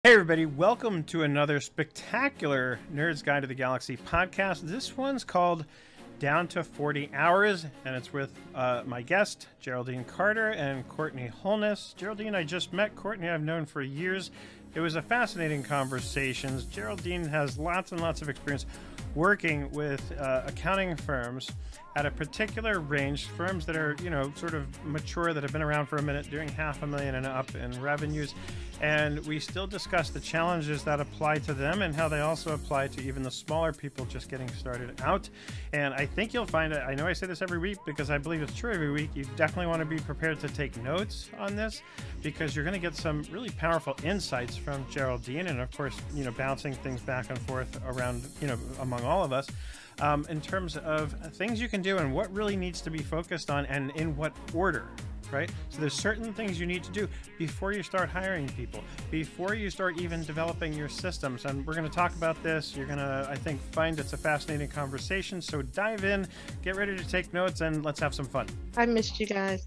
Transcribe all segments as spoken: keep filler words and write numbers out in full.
Hey, everybody, welcome to another spectacular Nerds Guide to the Galaxy podcast. This one's called Down to forty Hours, and it's with uh, my guest, Geraldine Carter and Courtney Holness. Geraldine, I just met. Courtney, I've known for years. It was a fascinating conversation. Geraldine has lots and lots of experience working with uh, accounting firms at a particular range, firms that are, you know, sort of mature, that have been around for a minute, doing half a million and up in revenues. And we still discuss the challenges that apply to them and how they also apply to even the smaller people just getting started out. And I think you'll find it. I know I say this every week because I believe it's true every week. You definitely want to be prepared to take notes on this, because you're going to get some really powerful insights from Geraldine, and of course, you know, bouncing things back and forth around, you know, among all of us. Um, in terms of things you can do and what really needs to be focused on and in what order, right? So there's certain things you need to do before you start hiring people, before you start even developing your systems. And we're going to talk about this. You're going to, I think, find it's a fascinating conversation. So dive in, get ready to take notes, and let's have some fun. I missed you guys.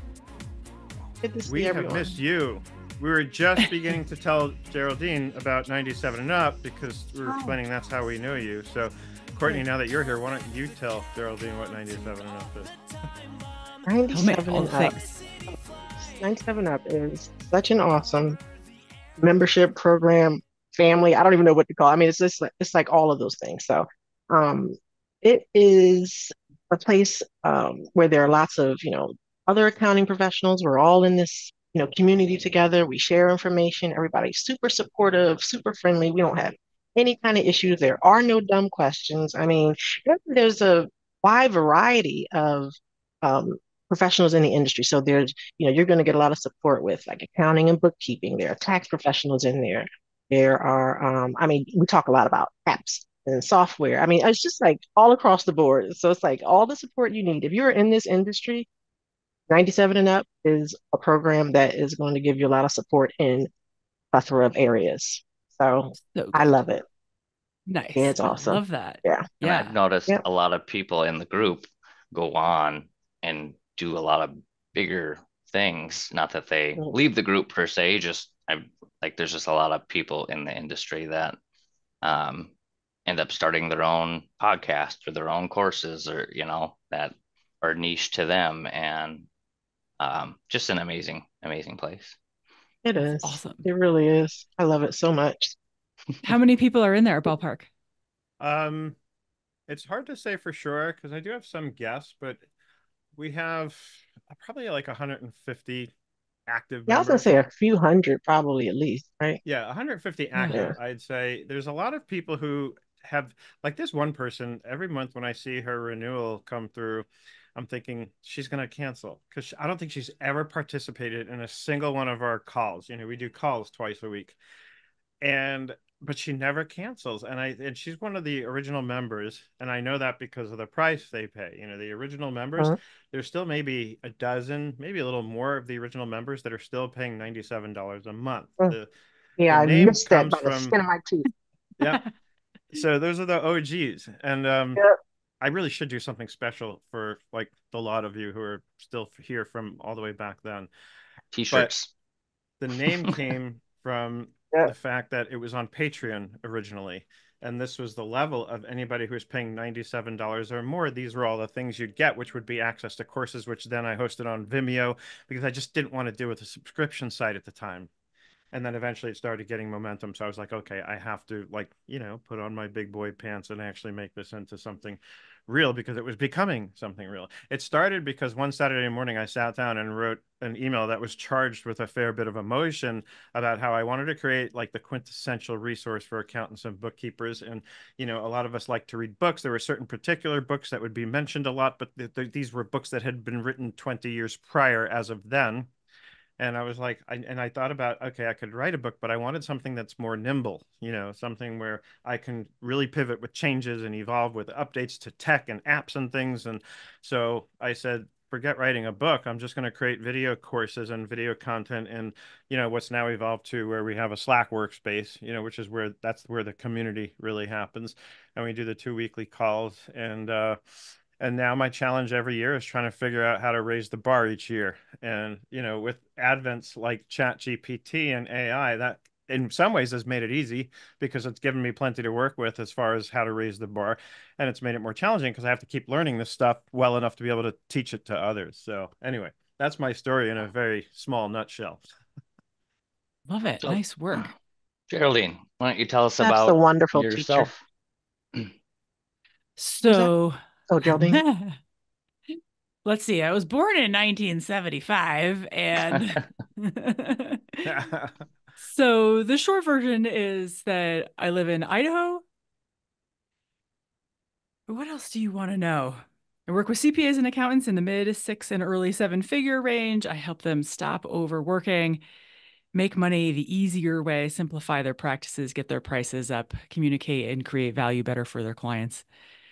Good to see we everyone. have missed you. We were just beginning to tell Geraldine about ninety-seven and up because we were explaining that's how we knew you. So Courtney, now that you're here, why don't you tell Geraldine what ninety-seven and up is? ninety-seven and up. ninety-seven up is such an awesome membership program, family. I don't even know what to call it. I mean, it's just like, it's like all of those things. So um, it is a place um, where there are lots of, you know, other accounting professionals. We're all in this, you know, community together. We share information. Everybody's super supportive, super friendly. We don't have any kind of issues. There are no dumb questions. I mean, there- there's a wide variety of um, professionals in the industry. So there's, you know, you're going to get a lot of support with like accounting and bookkeeping. There are tax professionals in there. There are, um, I mean, we talk a lot about apps and software. I mean, it's just like all across the board. So it's like all the support you need. If you're in this industry, ninety-seven and up is a program that is going to give you a lot of support in a plethora of areas. So So I good. love it. Nice. Yeah, it's I awesome. love that. Yeah. And I've Yeah. noticed Yeah. a lot of people in the group go on and do a lot of bigger things. Not that they Mm. leave the group per se, just I like there's just a lot of people in the industry that um end up starting their own podcast or their own courses, or you know, that are niche to them, and um just an amazing, amazing place. It That's is. awesome. It really is. I love it so much. How many people are in there, ballpark? Um, it's hard to say for sure because I do have some guess, but we have probably like one hundred fifty active Yeah, I was gonna members. say a few hundred, probably at least, right? Yeah, one hundred fifty Yeah. active, I'd say. There's a lot of people who have, like this one person, every month when I see her renewal come through, I'm thinking she's going to cancel because I don't think she's ever participated in a single one of our calls. You know, we do calls twice a week. And but she never cancels, and I and she's one of the original members, and I know that because of the price they pay. You know, the original members, Uh, there's still maybe a dozen, maybe a little more of the original members that are still paying ninety-seven dollars a month. uh, The the yeah, I name missed that comes by the from, skin of my teeth. yeah, so those are the O Gs, and um Yep. I really should do something special for like the lot of you who are still here from all the way back then. But T-shirts. the name came from the Yep. fact that it was on Patreon originally. And this was the level of anybody who was paying ninety-seven dollars or more. These were all the things you'd get, which would be access to courses, which then I hosted on Vimeo because I just didn't want to do with a subscription site at the time. And then eventually it started getting momentum. So I was like, okay, I have to, like, you know, put on my big boy pants and actually make this into something real, because it was becoming something real. It started because one Saturday morning I sat down and wrote an email that was charged with a fair bit of emotion about how I wanted to create like the quintessential resource for accountants and bookkeepers. And, you know, a lot of us like to read books. There were certain particular books that would be mentioned a lot, but th th these were books that had been written twenty years prior as of then. And I was like, I, and I thought about, okay, I could write a book, but I wanted something that's more nimble, you know, something where I can really pivot with changes and evolve with updates to tech and apps and things. And so I said, forget writing a book. I'm just going to create video courses and video content. And, you know, what's now evolved to where we have a Slack workspace, you know, which is where that's where the community really happens. And we do the two weekly calls. And, uh, and now my challenge every year is trying to figure out how to raise the bar each year. And, you know, with advents like Chat G P T and A I, that in some ways has made it easy because it's given me plenty to work with as far as how to raise the bar. And it's made it more challenging because I have to keep learning this stuff well enough to be able to teach it to others. So anyway, that's my story in a very small nutshell. Love it. So, nice work. Geraldine, why don't you tell us That's about a wonderful yourself? So, oh, Geraldine. let's see. I was born in nineteen seventy-five, and so the short version is that I live in Idaho. What else do you want to know? I work with C P As and accountants in the mid six and early seven figure range. I help them stop overworking, make money the easier way, simplify their practices, get their prices up, communicate and create value better for their clients,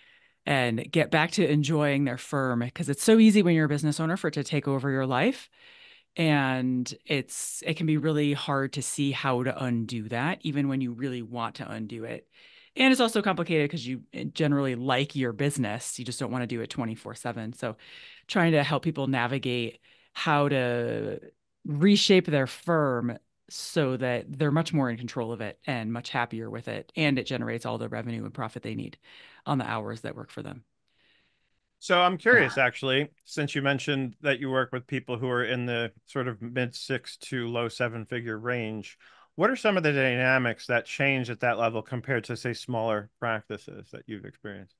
and get back to enjoying their firm, because it's so easy when you're a business owner for it to take over your life. And it's it can be really hard to see how to undo that, even when you really want to undo it. And it's also complicated because you generally like your business. You just don't want to do it twenty-four seven. So trying to help people navigate how to reshape their firm so that they're much more in control of it and much happier with it. And it generates all the revenue and profit they need on the hours that work for them. So I'm curious, actually, since you mentioned that you work with people who are in the sort of mid six to low seven figure range, what are some of the dynamics that change at that level compared to, say, smaller practices that you've experienced?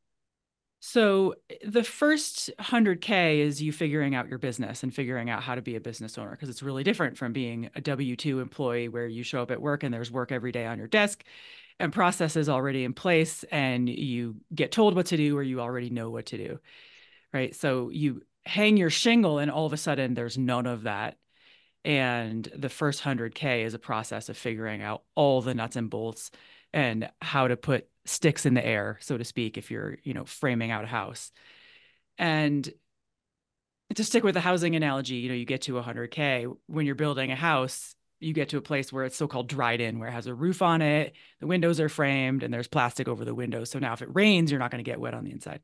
So the first one hundred K is you figuring out your business and figuring out how to be a business owner, because it's really different from being a W two employee where you show up at work and there's work every day on your desk and processes already in place and you get told what to do or you already know what to do, right? So you hang your shingle and all of a sudden there's none of that. And the first one hundred K is a process of figuring out all the nuts and bolts and how to put sticks in the air, so to speak, if you're, you know, framing out a house. And to stick with the housing analogy, you know, you get to one hundred K when you're building a house, you get to a place where it's so-called dried in, where it has a roof on it, the windows are framed, and there's plastic over the windows. So now if it rains, you're not going to get wet on the inside.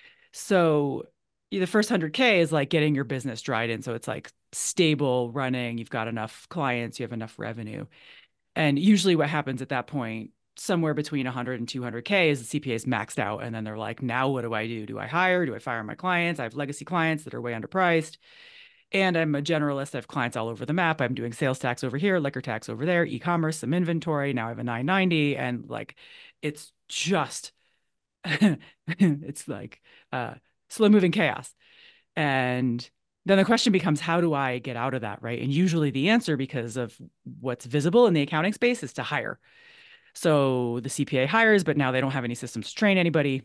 So the first one hundred K is like getting your business dried in. So it's like stable running, you've got enough clients, you have enough revenue. And usually what happens at that point, somewhere between one hundred and two hundred K, is the C P A is maxed out. And then they're like, now what do I do? Do I hire? Do I fire my clients? I have legacy clients that are way underpriced. And I'm a generalist. I have clients all over the map. I'm doing sales tax over here, liquor tax over there, e-commerce, some inventory. Now I have a nine ninety. And like, it's just, it's like uh, slow moving chaos. And then the question becomes, how do I get out of that, right? And usually the answer, because of what's visible in the accounting space, is to hire. So the C P A hires, but now they don't have any systems to train anybody.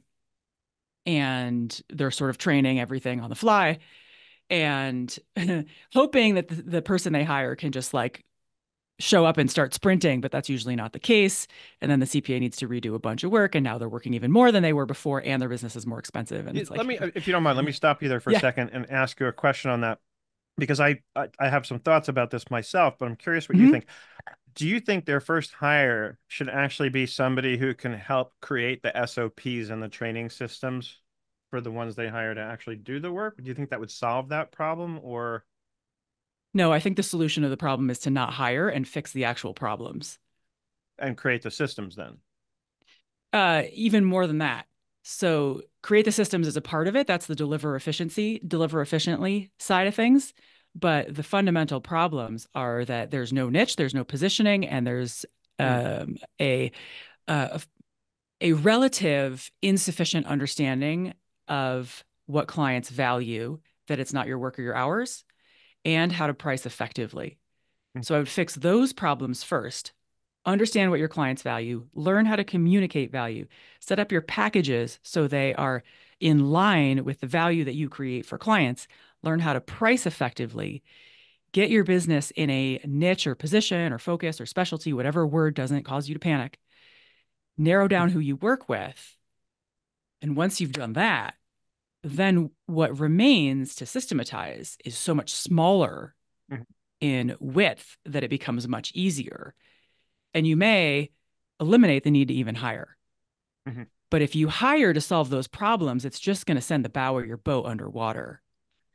And they're sort of training everything on the fly and hoping that the, the person they hire can just like show up and start sprinting, but that's usually not the case. And then the C P A needs to redo a bunch of work, and now they're working even more than they were before, and their business is more expensive. And it's Let like, me, if you don't mind, let me stop you there for yeah. a second and ask you a question on that, because I, I, I have some thoughts about this myself, but I'm curious what mm-hmm. you think. Do you think their first hire should actually be somebody who can help create the S O Ps and the training systems for the ones they hire to actually do the work? Do you think that would solve that problem, or? No, I think the solution of the problem is to not hire and fix the actual problems. And create the systems then? Uh, even more than that. So create the systems is a part of it. That's the deliver efficiency, deliver efficiently side of things. But the fundamental problems are that there's no niche, there's no positioning, and there's um, a, a a relative insufficient understanding of what clients value, that it's not your work or your hours, and how to price effectively. Mm. So I would fix those problems first. Understand what your clients value, learn how to communicate value, set up your packages so they are in line with the value that you create for clients, learn how to price effectively, get your business in a niche or position or focus or specialty, whatever word doesn't cause you to panic, narrow down who you work with. And once you've done that, then what remains to systematize is so much smaller mm-hmm. in width that it becomes much easier. And you may eliminate the need to even hire. Mm-hmm. But if you hire to solve those problems, it's just going to send the bow of your boat underwater.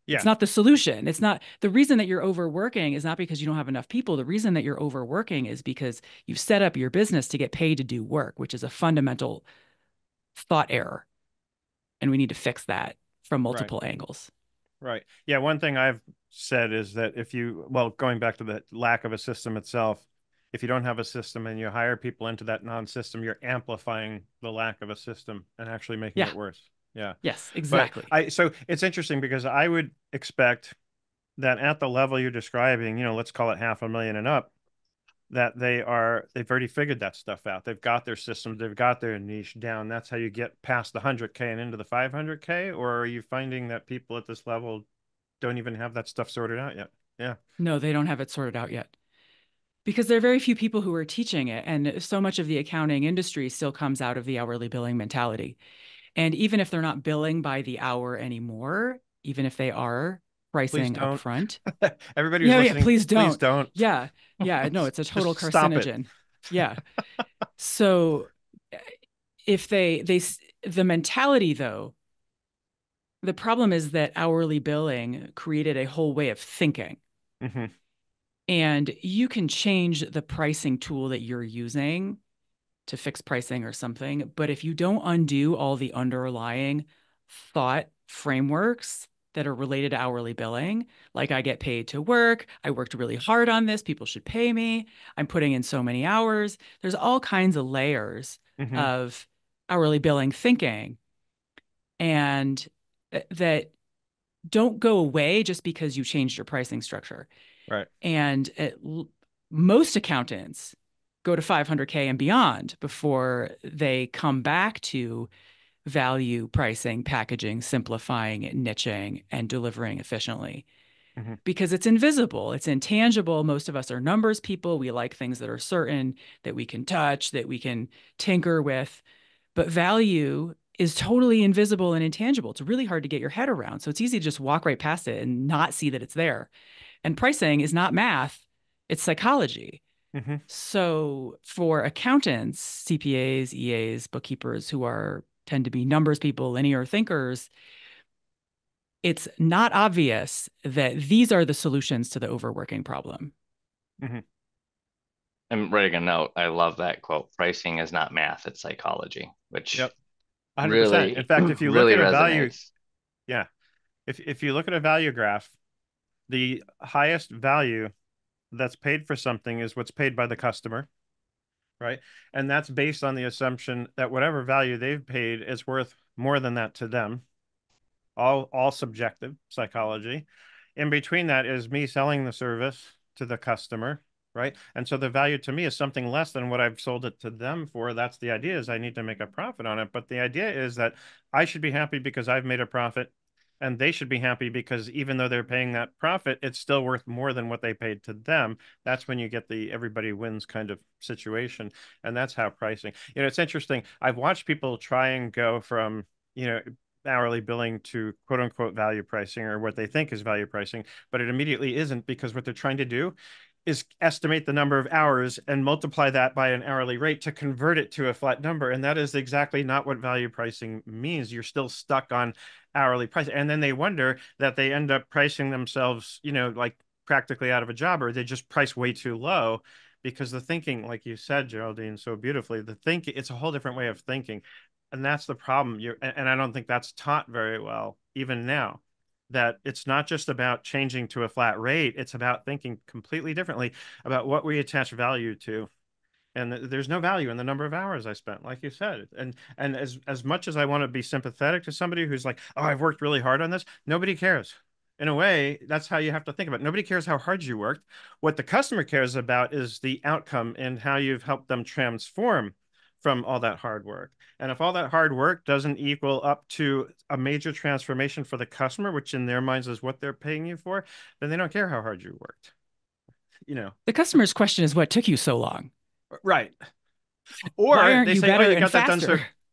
Yeah. It's not the solution. It's not the reason that you're overworking is not because you don't have enough people. The reason that you're overworking is because you've set up your business to get paid to do work, which is a fundamental thought error. And we need to fix that from Right. multiple angles. Right. Yeah. One thing I've said is that if you, well, going back to the lack of a system itself, if you don't have a system and you hire people into that non-system, you're amplifying the lack of a system and actually making Yeah. it worse. Yeah. Yes, But exactly. I, so it's interesting because I would expect that at the level you're describing, you know, let's call it half a million and up, that they are, they've already figured that stuff out. They've got their systems, they've got their niche down. That's how you get past the one hundred K and into the five hundred K. Or are you finding that people at this level don't even have that stuff sorted out yet? Yeah. No, they don't have it sorted out yet because there are very few people who are teaching it. And so much of the accounting industry still comes out of the hourly billing mentality. And even if they're not billing by the hour anymore, even if they are Please pricing don't. upfront. Everybody who's Yeah, yeah, listening, please don't. please don't. Yeah. Yeah. No, it's a total Just stop it. carcinogen. Yeah. So if they, they, the mentality though, the problem is that hourly billing created a whole way of thinking. Mm-hmm. And you can change the pricing tool that you're using to fix pricing or something. But if you don't undo all the underlying thought frameworks that are related to hourly billing, like I get paid to work, I worked really hard on this, people should pay me, I'm putting in so many hours. There's all kinds of layers Mm-hmm. of hourly billing thinking. And that don't go away just because you changed your pricing structure. Right. And it, most accountants go to five hundred K and beyond before they come back to value pricing, packaging, simplifying, niching, and delivering efficiently. Mm-hmm. Because it's invisible, it's intangible. Most of us are numbers people. We like things that are certain, that we can touch, that we can tinker with. But value is totally invisible and intangible. It's really hard to get your head around. So it's easy to just walk right past it and not see that it's there. And pricing is not math, it's psychology. Mm-hmm. So for accountants, C P As, E As, bookkeepers who are tend to be numbers people, linear thinkers, it's not obvious that these are the solutions to the overworking problem. Mm-hmm. I'm writing a note. I love that quote. Pricing is not math, it's psychology, which yep. one hundred percent. Really, in fact, if you really look at resonates. a value, yeah, if if you look at a value graph, the highest value that's paid for something is what's paid by the customer, right? And that's based on the assumption that whatever value they've paid is worth more than that to them. All all subjective psychology. In between that is me selling the service to the customer, right? And so the value to me is something less than what I've sold it to them for. That's the idea, is I need to make a profit on it. But the idea is that I should be happy because I've made a profit, and they should be happy because even though they're paying that profit, it's still worth more than what they paid to them. That's when you get the everybody wins kind of situation. And that's how pricing, you know, it's interesting. I've watched people try and go from, you know, hourly billing to quote unquote value pricing, or what they think is value pricing, but it immediately isn't, because what they're trying to do is estimate the number of hours and multiply that by an hourly rate to convert it to a flat number. And that is exactly not what value pricing means. You're still stuck on hourly price. And then they wonder that they end up pricing themselves, you know, like practically out of a job, or they just price way too low, because the thinking, like you said, Geraldine, so beautifully, the thinking, it's a whole different way of thinking. And that's the problem. You're, and I don't think that's taught very well, even now, that it's not just about changing to a flat rate. It's about thinking completely differently about what we attach value to. And there's no value in the number of hours I spent, like you said. And and as, as much as I want to be sympathetic to somebody who's like, oh, I've worked really hard on this, nobody cares. In a way, that's how you have to think about it. Nobody cares how hard you worked. What the customer cares about is the outcome and how you've helped them transform from all that hard work. And if all that hard work doesn't equal up to a major transformation for the customer, which in their minds is what they're paying you for, then they don't care how hard you worked. You know, the customer's question is, what took you so long? Right. Or Why aren't they you say, better oh, you and got that done faster? so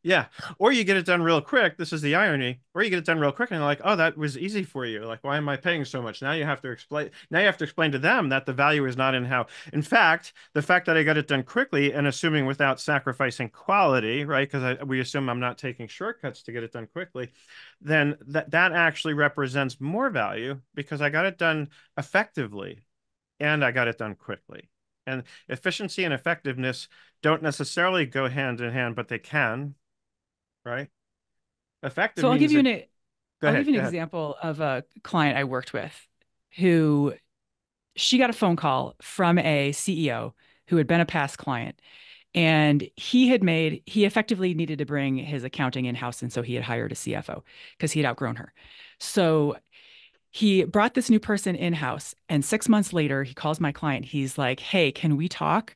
Yeah. Or you get it done real quick. This is the irony. Or you get it done real quick and you're like, oh, that was easy for you. Like, why am I paying so much? Now you have to explain, now you have to explain to them that the value is not in how, in fact, the fact that I got it done quickly and assuming without sacrificing quality, right? Because we assume I'm not taking shortcuts to get it done quickly, then that, that actually represents more value because I got it done effectively and I got it done quickly. And efficiency and effectiveness don't necessarily go hand in hand, but they can, right? Effective So I'll give means you that, an go I'll give ahead, you go an ahead. example of a client I worked with who she got a phone call from a C E O who had been a past client. And he had made, he effectively needed to bring his accounting in-house. And so he had hired a C F O because he had outgrown her. So he brought this new person in-house. And six months later, he calls my client. He's like, hey, can we talk?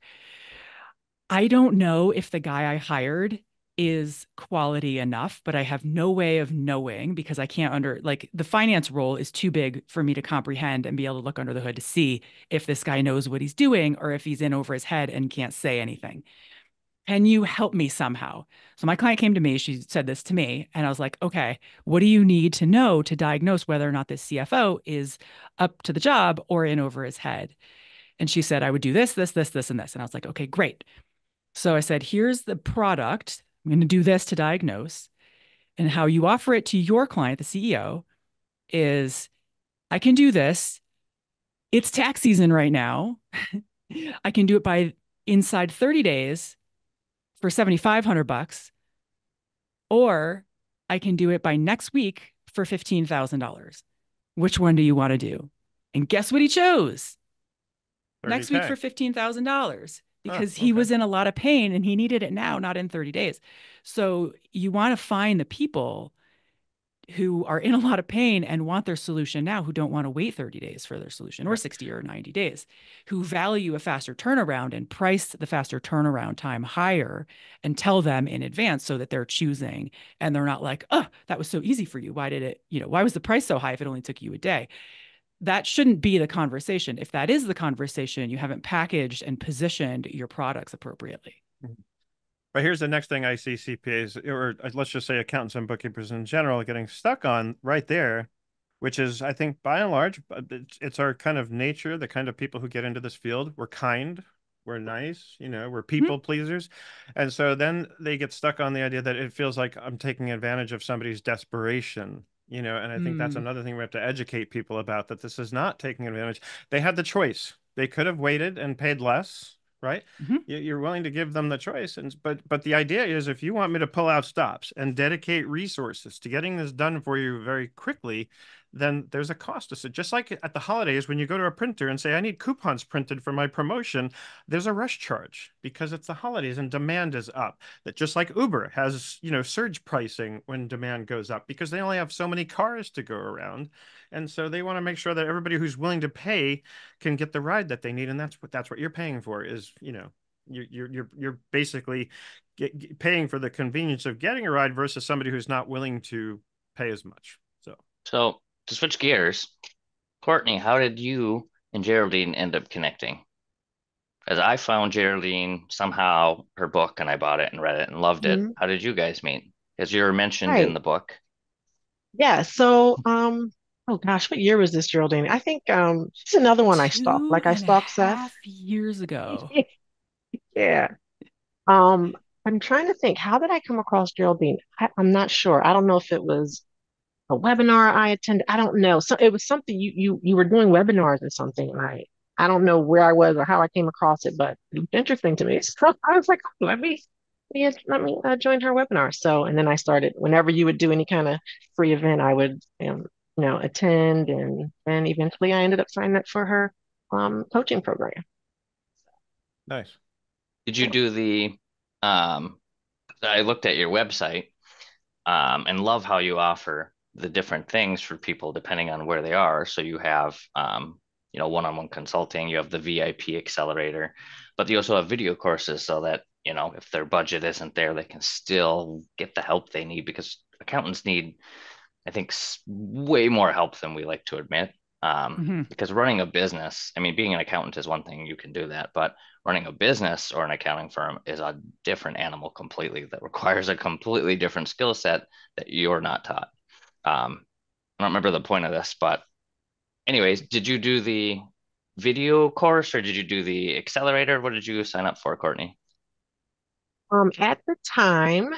I don't know if the guy I hired is quality enough, but I have no way of knowing because I can't under like the finance role is too big for me to comprehend and be able to look under the hood to see if this guy knows what he's doing or if he's in over his head and can't say anything. Can you help me somehow? So my client came to me, she said this to me, and I was like, okay, what do you need to know to diagnose whether or not this C F O is up to the job or in over his head? And she said, I would do this, this, this, this, and this. And I was like, okay, great. So I said, here's the product. I'm going to do this to diagnose. And how you offer it to your client, the C E O, is I can do this. It's tax season right now. I can do it by inside thirty days for seventy-five hundred bucks, or I can do it by next week for fifteen thousand dollars. Which one do you want to do? And guess what he chose? Next week thirty K. for fifteen thousand dollars Oh, because he okay. was in a lot of pain and he needed it now, not in thirty days. So you want to find the people who are in a lot of pain and want their solution now, who don't want to wait thirty days for their solution or Right. sixty or ninety days, who value a faster turnaround and price the faster turnaround time higher and tell them in advance so that they're choosing and they're not like, oh, that was so easy for you. Why did it, you know, why was the price so high if it only took you a day? That shouldn't be the conversation. If that is the conversation, you haven't packaged and positioned your products appropriately. But here's the next thing I see C P As, or let's just say accountants and bookkeepers in general, getting stuck on right there, which is, I think, by and large, it's, it's our kind of nature, the kind of people who get into this field. We're kind, we're nice, you know, we're Mm-hmm. people pleasers. And so then they get stuck on the idea that it feels like I'm taking advantage of somebody's desperation. You know, and I think that's Mm. another thing we have to educate people about, that this is not taking advantage. They had the choice. They could have waited and paid less, right? Mm-hmm. You're willing to give them the choice. And but but the idea is, if you want me to pull out stops and dedicate resources to getting this done for you very quickly, then there's a cost to it. Just like at the holidays, when you go to a printer and say, I need coupons printed for my promotion, there's a rush charge because it's the holidays and demand is up. That just like Uber has, you know, surge pricing when demand goes up because they only have so many cars to go around. And so they want to make sure that everybody who's willing to pay can get the ride that they need. And that's what that's what you're paying for is, you know, you're you're you're basically get, get paying for the convenience of getting a ride versus somebody who's not willing to pay as much. So So to switch gears, Courtney, how did you and Geraldine end up connecting? As I found Geraldine somehow her book and I bought it and read it and loved it. Mhm. How did you guys meet? As you're mentioned in Right. the book. Yeah. So, um, oh gosh, what year was this, Geraldine? I think um she's another one I stalked. Two Like I and a stalked Seth. half years ago. Yeah. Um, I'm trying to think, how did I come across Geraldine? I, I'm not sure. I don't know if it was a webinar I attended. I don't know. So it was something you you you were doing webinars or something. I I don't know where I was or how I came across it, but it was interesting to me. So I was like, let me let me, let me uh, join her webinar. So and then I started. Whenever you would do any kind of free event, I would um, you know attend, and then eventually I ended up signing up for her um, coaching program. nice. Did you do the um I looked at your website um and love how you offer the different things for people depending on where they are. So you have um you know one-on-one consulting, you have the V I P accelerator, but you also have video courses so that, you know, if their budget isn't there, they can still get the help they need because accountants need, I think, way more help than we like to admit. Um, Mm-hmm. because running a business, I mean, being an accountant is one thing, you can do that, but running a business or an accounting firm is a different animal completely that requires a completely different skill set that you're not taught. Um, I don't remember the point of this, but anyways, did you do the video course or did you do the accelerator? What did you sign up for, Courtney? Um, at the time,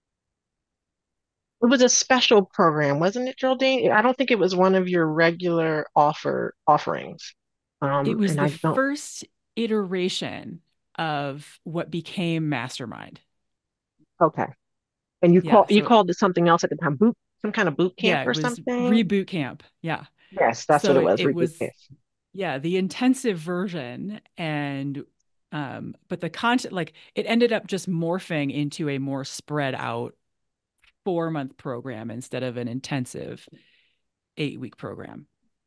it was a special program, wasn't it, Geraldine? I don't think it was one of your regular offer offerings. It Um, was and the I don't. first iteration of what became Mastermind. Okay. And you Yeah. call you So called it something else at the time, boot, some kind of boot camp yeah, it or was something. reboot camp. Yeah. Yes, that's what So it it, was, it reboot was, camp. yeah, the intensive version. And, um, but the content, like it ended up just morphing into a more spread out four month program instead of an intensive eight week program.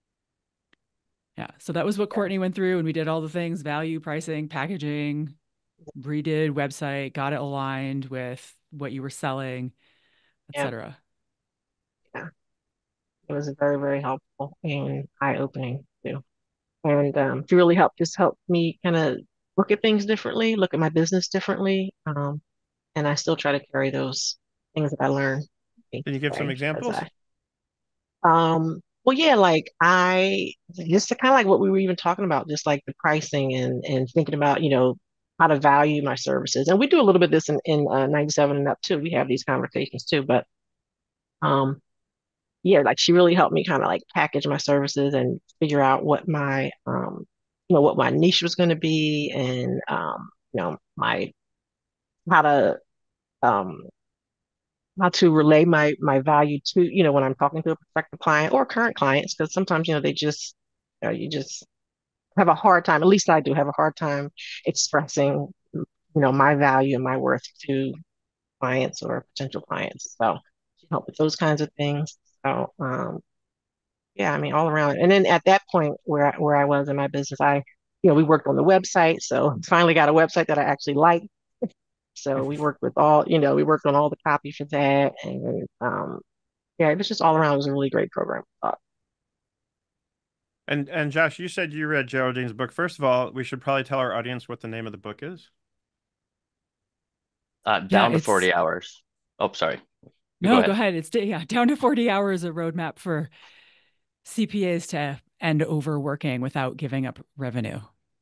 Yeah. So that was what Yeah, Courtney went through. And we did all the things: value, pricing, packaging, redid website, got it aligned with what you were selling, yeah, et cetera. yeah. It was very, very helpful and eye-opening too. And um, it really helped just help me kind of look at things differently, look at my business differently. Um, and I still try to carry those things that I learned Can you give some way as examples? I um well yeah, like I just kind of like what we were even talking about, just like the pricing and and thinking about, you know, how to value my services. And we do a little bit of this in, in uh, ninety-seven and up too. We have these conversations too, but um yeah, like she really helped me kind of like package my services and figure out what my um you know what my niche was going to be and um you know my how to um how to relay my my value to, you know, when I'm talking to a prospective client or current clients, because sometimes, you know, they just, you know, you just have a hard time, at least I do have a hard time expressing, you know, my value and my worth to clients or potential clients. So she helped with those kinds of things. So um yeah, I mean all around. And then at that point where I, where I was in my business, I, you know, we worked on the website. So finally got a website that I actually liked. So we worked with all, you know, we worked on all the copy for that. And um yeah, it was just all around. It was a really great program. Uh, And and Josh, you said you read Geraldine's book. First of all, we should probably tell our audience what the name of the book is. Uh, Yeah. down to It's, forty hours. Oh, sorry. You go no, go ahead. ahead. It's, yeah, down to forty hours, a roadmap for C P As to end overworking without giving up revenue.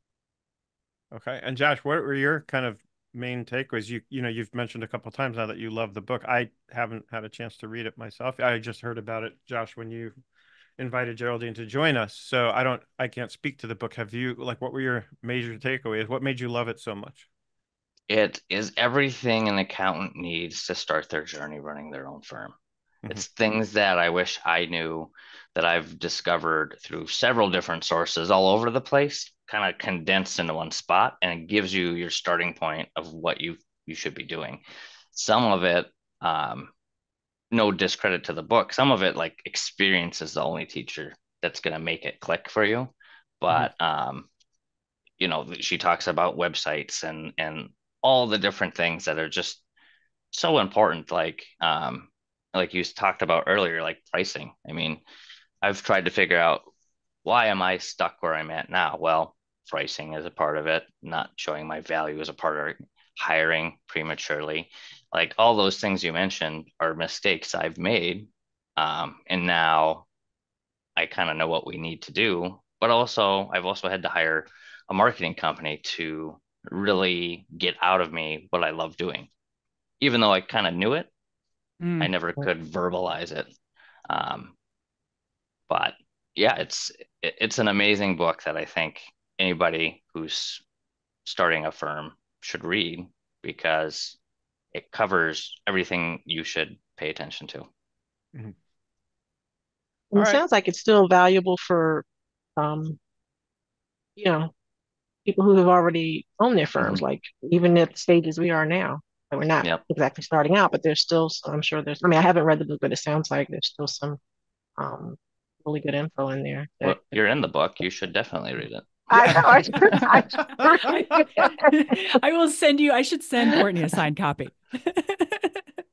Okay. And Josh, what were your kind of main takeaways? You you know, you've mentioned a couple times now that you love the book. I haven't had a chance to read it myself. I just heard about it, Josh, when you invited Geraldine to join us. So I don't I can't speak to the book. Have you like what were your major takeaways? What made you love it so much? It is everything an accountant needs to start their journey running their own firm. Mhm. It's things that I wish I knew that I've discovered through several different sources all over the place, kind of condensed into one spot, and it gives you your starting point of what you you should be doing. Some of it, um, no discredit to the book, some of it like experience is the only teacher that's going to make it click for you. Mhm. But um, you know, she talks about websites and and all the different things that are just so important. Like um, like you talked about earlier, like pricing. I mean, I've tried to figure out why am I stuck where I'm at now? Well, pricing is a part of it, not showing my value is a part of it, hiring prematurely. Like all those things you mentioned are mistakes I've made. Um, and now I kind of know what we need to do. But also, I've also had to hire a marketing company to really get out of me what I love doing. Even though I kind of knew it, I Mm. never could verbalize it. Um, but yeah, it's it's an amazing book that I think anybody who's starting a firm should read because it covers everything you should pay attention to. Mhm. and All it right. sounds like it's still valuable for, um, you know, people who have already owned their firms, Hmm. like even at the stages we are now. And we're not Yep. exactly starting out, but there's still, I'm sure there's, I mean, I haven't read the book, but it sounds like there's still some um, really good info in there that, Well, you're in the book. You should definitely read it. I know. Yeah. I should, I should. I will send you, I should send Courtney a signed copy.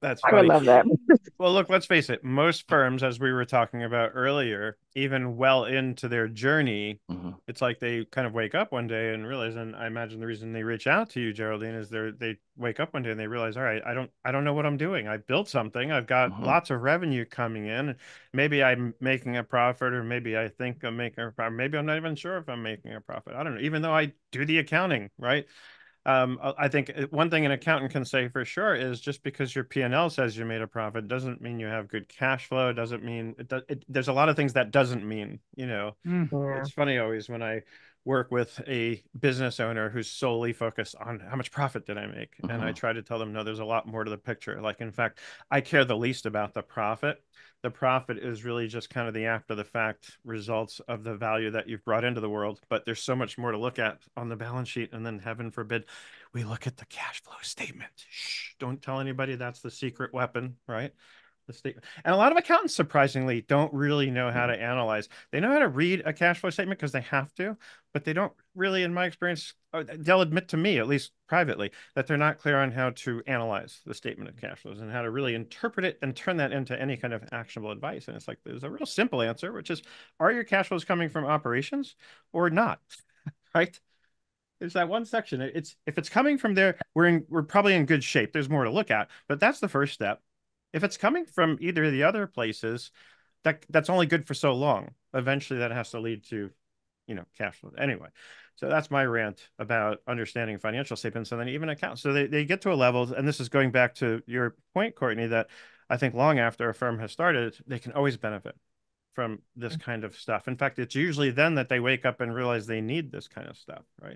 That's I would funny. love that. Well, look, let's face it. Most firms, as we were talking about earlier, even well into their journey, Mm-hmm. it's like they kind of wake up one day and realize, and I imagine the reason they reach out to you, Geraldine, is they they wake up one day and they realize, all right, I don't I don't know what I'm doing. I built something. I've got Mm-hmm. lots of revenue coming in. Maybe I'm making a profit, or maybe I think I'm making a profit. Maybe I'm not even sure if I'm making a profit. I don't know. Even though I do the accounting, right? Um, I think one thing an accountant can say for sure is just because your P and L says you made a profit doesn't mean you have good cash flow. Doesn't mean it, does- it, there's a lot of things that doesn't mean, you know. Mm. Yeah. It's funny always when I work with a business owner who's solely focused on how much profit did I make, and I Mm-hmm. try to tell them, no, there's a lot more to the picture. Like, in fact, I care the least about the profit. The profit is really just kind of the after the fact results of the value that you've brought into the world. But there's so much more to look at on the balance sheet. And then heaven forbid, we look at the cash flow statement. Shh, don't tell anybody that's the secret weapon, right? The statement. And a lot of accountants, surprisingly, don't really know how to analyze. They know how to read a cash flow statement because they have to, but they don't really, in my experience, uh, they'll admit to me, at least privately, that they're not clear on how to analyze the statement of cash flows and how to really interpret it and turn that into any kind of actionable advice. And it's like, there's a real simple answer, which is, are your cash flows coming from operations or not? Right? There's that one section. It's if it's coming from there, we're in we're probably in good shape. There's more to look at, but that's the first step. If it's coming from either of the other places, that that's only good for so long. Eventually, that has to lead to, you know, cash flow. Anyway, so that's my rant about understanding financial statements and then even accounts. So they, they get to a level, and this is going back to your point, Courtney, that I think long after a firm has started, they can always benefit from this kind of stuff. In fact, it's usually then that they wake up and realize they need this kind of stuff, right?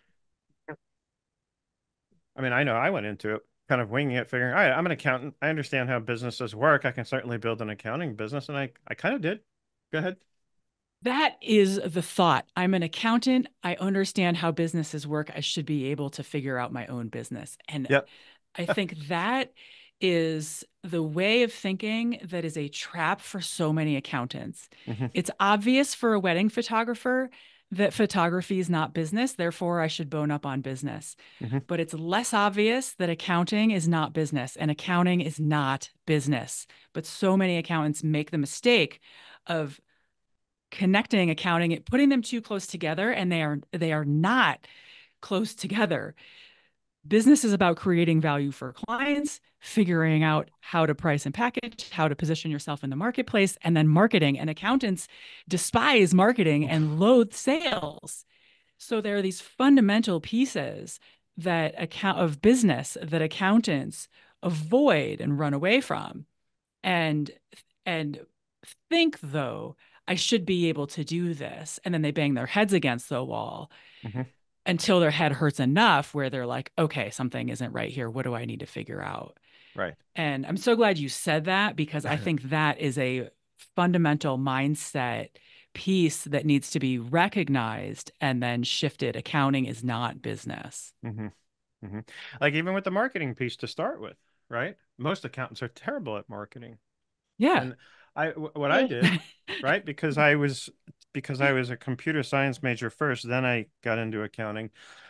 I mean, I know I went into it kind of winging it, figuring, all right, I'm an accountant. I understand how businesses work. I can certainly build an accounting business. And I, I kind of did. Go ahead. That is the thought. I'm an accountant. I understand how businesses work. I should be able to figure out my own business. And Yep. I think that is the way of thinking that is a trap for so many accountants. Mm-hmm. It's obvious for a wedding photographer that photography is not business, therefore I should bone up on business. Mm-hmm. But it's less obvious that accounting is not business and accounting is not business. But so many accountants make the mistake of connecting accounting, putting them too close together, and they are they are not close together. Business is about creating value for clients, figuring out how to price and package, how to position yourself in the marketplace, and then marketing. And accountants despise marketing and loathe sales. So there are these fundamental pieces that account of business that accountants avoid and run away from. And and think though, I should be able to do this. And then they bang their heads against the wall Mm-hmm. until their head hurts enough where they're like, okay, something isn't right here. What do I need to figure out? Right. And I'm so glad you said that because I think that is a fundamental mindset piece that needs to be recognized and then shifted. Accounting is not business. Mm-hmm. Mm-hmm. Like even with the marketing piece to start with, right? Most accountants are terrible at marketing. Yeah. And I, what I did, right? Because I was, because I was a computer science major first, then I got into accounting.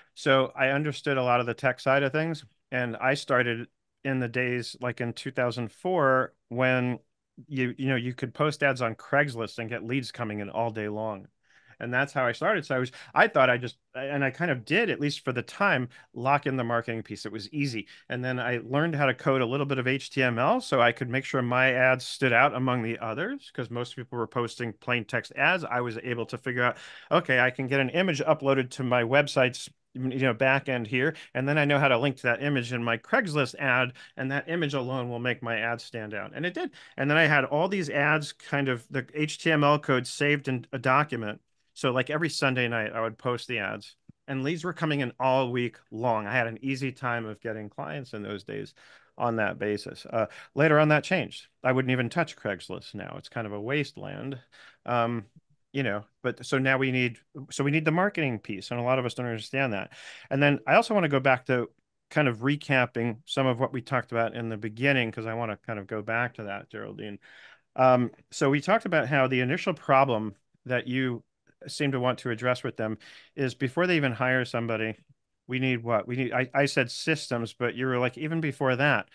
So I understood a lot of the tech side of things. And I started in the days like in two thousand four when you, you know, you could post ads on Craigslist and get leads coming in all day long. And that's how I started. So I was, I thought I just, and I kind of did, at least for the time, lock in the marketing piece. It was easy. And then I learned how to code a little bit of H T M L so I could make sure my ads stood out among the others because most people were posting plain text ads. I was able to figure out, okay, I can get an image uploaded to my website's you know back end here, and then I know how to link to that image in my Craigslist ad, and that image alone will make my ad stand out. And it did. And then I had all these ads, kind of the H T M L code saved in a document. So like every Sunday night, I would post the ads, and leads were coming in all week long. I had an easy time of getting clients in those days on that basis. Uh, later on, that changed. I wouldn't even touch Craigslist now. It's kind of a wasteland. Um, you know, but so now we need, so we need the marketing piece, and a lot of us don't understand that. And then I also want to go back to kind of recapping some of what we talked about in the beginning, because I want to kind of go back to that, Geraldine. Um, so we talked about how the initial problem that you seem to want to address with them is before they even hire somebody, we need what? We need, I, I said systems, but you were like, even before that,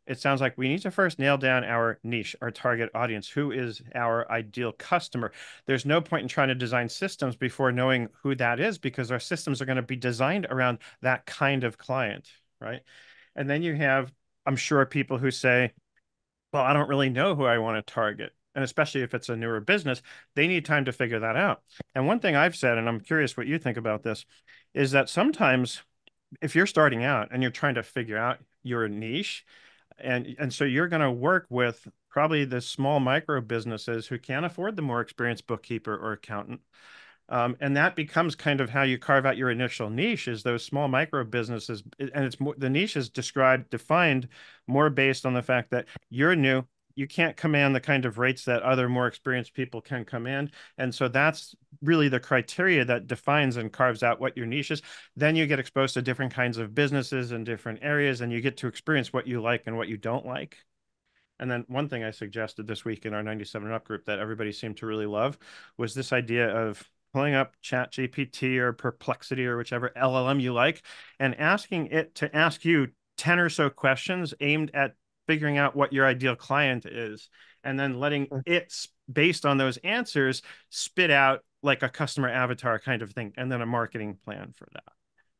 it sounds like we need to first nail down our niche, our target audience. Who is our ideal customer? There's no point in trying to design systems before knowing who that is, because our systems are going to be designed around that kind of client, right? And then you have, I'm sure, people who say, well, I don't really know who I want to target. And especially if it's a newer business, they need time to figure that out. And one thing I've said, and I'm curious what you think about this, is that sometimes if you're starting out and you're trying to figure out your niche, and and so you're going to work with probably the small micro businesses who can't afford the more experienced bookkeeper or accountant. Um, and that becomes kind of how you carve out your initial niche, is those small micro businesses. And it's more, the niche is described, defined more based on the fact that you're new. You can't command the kind of rates that other more experienced people can command. And so that's really the criteria that defines and carves out what your niche is. Then you get exposed to different kinds of businesses in different areas, and you get to experience what you like and what you don't like. And then one thing I suggested this week in our ninety-seven and Up group that everybody seemed to really love was this idea of pulling up Chat G P T or Perplexity or whichever L L M you like, and asking it to ask you ten or so questions aimed at figuring out what your ideal client is, and then letting it, based on those answers, spit out like a customer avatar kind of thing, and then a marketing plan for that.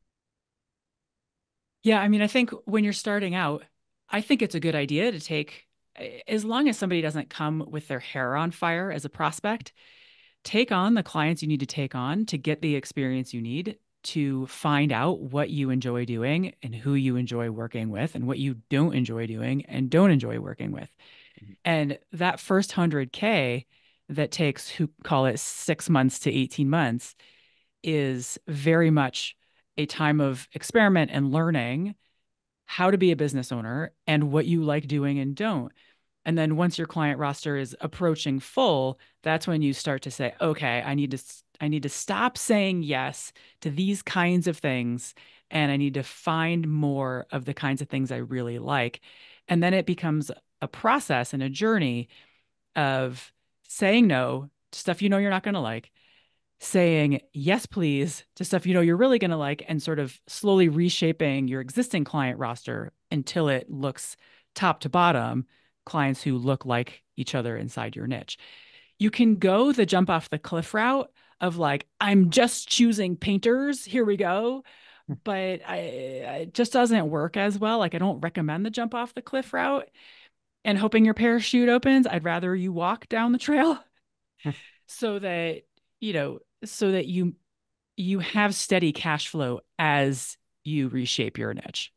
Yeah, I mean, I think when you're starting out, I think it's a good idea to take, as long as somebody doesn't come with their hair on fire as a prospect, take on the clients you need to take on to get the experience you need to find out what you enjoy doing and who you enjoy working with and what you don't enjoy doing and don't enjoy working with. Mm-hmm. And that first one hundred K that takes, who call it six months to eighteen months, is very much a time of experiment and learning how to be a business owner and what you like doing and don't. And then once your client roster is approaching full, that's when you start to say, okay, I need to, I need to stop saying yes to these kinds of things. And I need to find more of the kinds of things I really like. And then it becomes a process and a journey of saying no to stuff you know you're not going to like, saying yes, please to stuff you know you're really going to like, and sort of slowly reshaping your existing client roster until it looks top to bottom clients who look like each other inside your niche. You can go the jump off the cliff route of like, I'm just choosing painters, here we go. But I, it just doesn't work as well. Like, I don't recommend the jump off the cliff route and hoping your parachute opens. I'd rather you walk down the trail so that, you know, so that you, you have steady cash flow as you reshape your niche.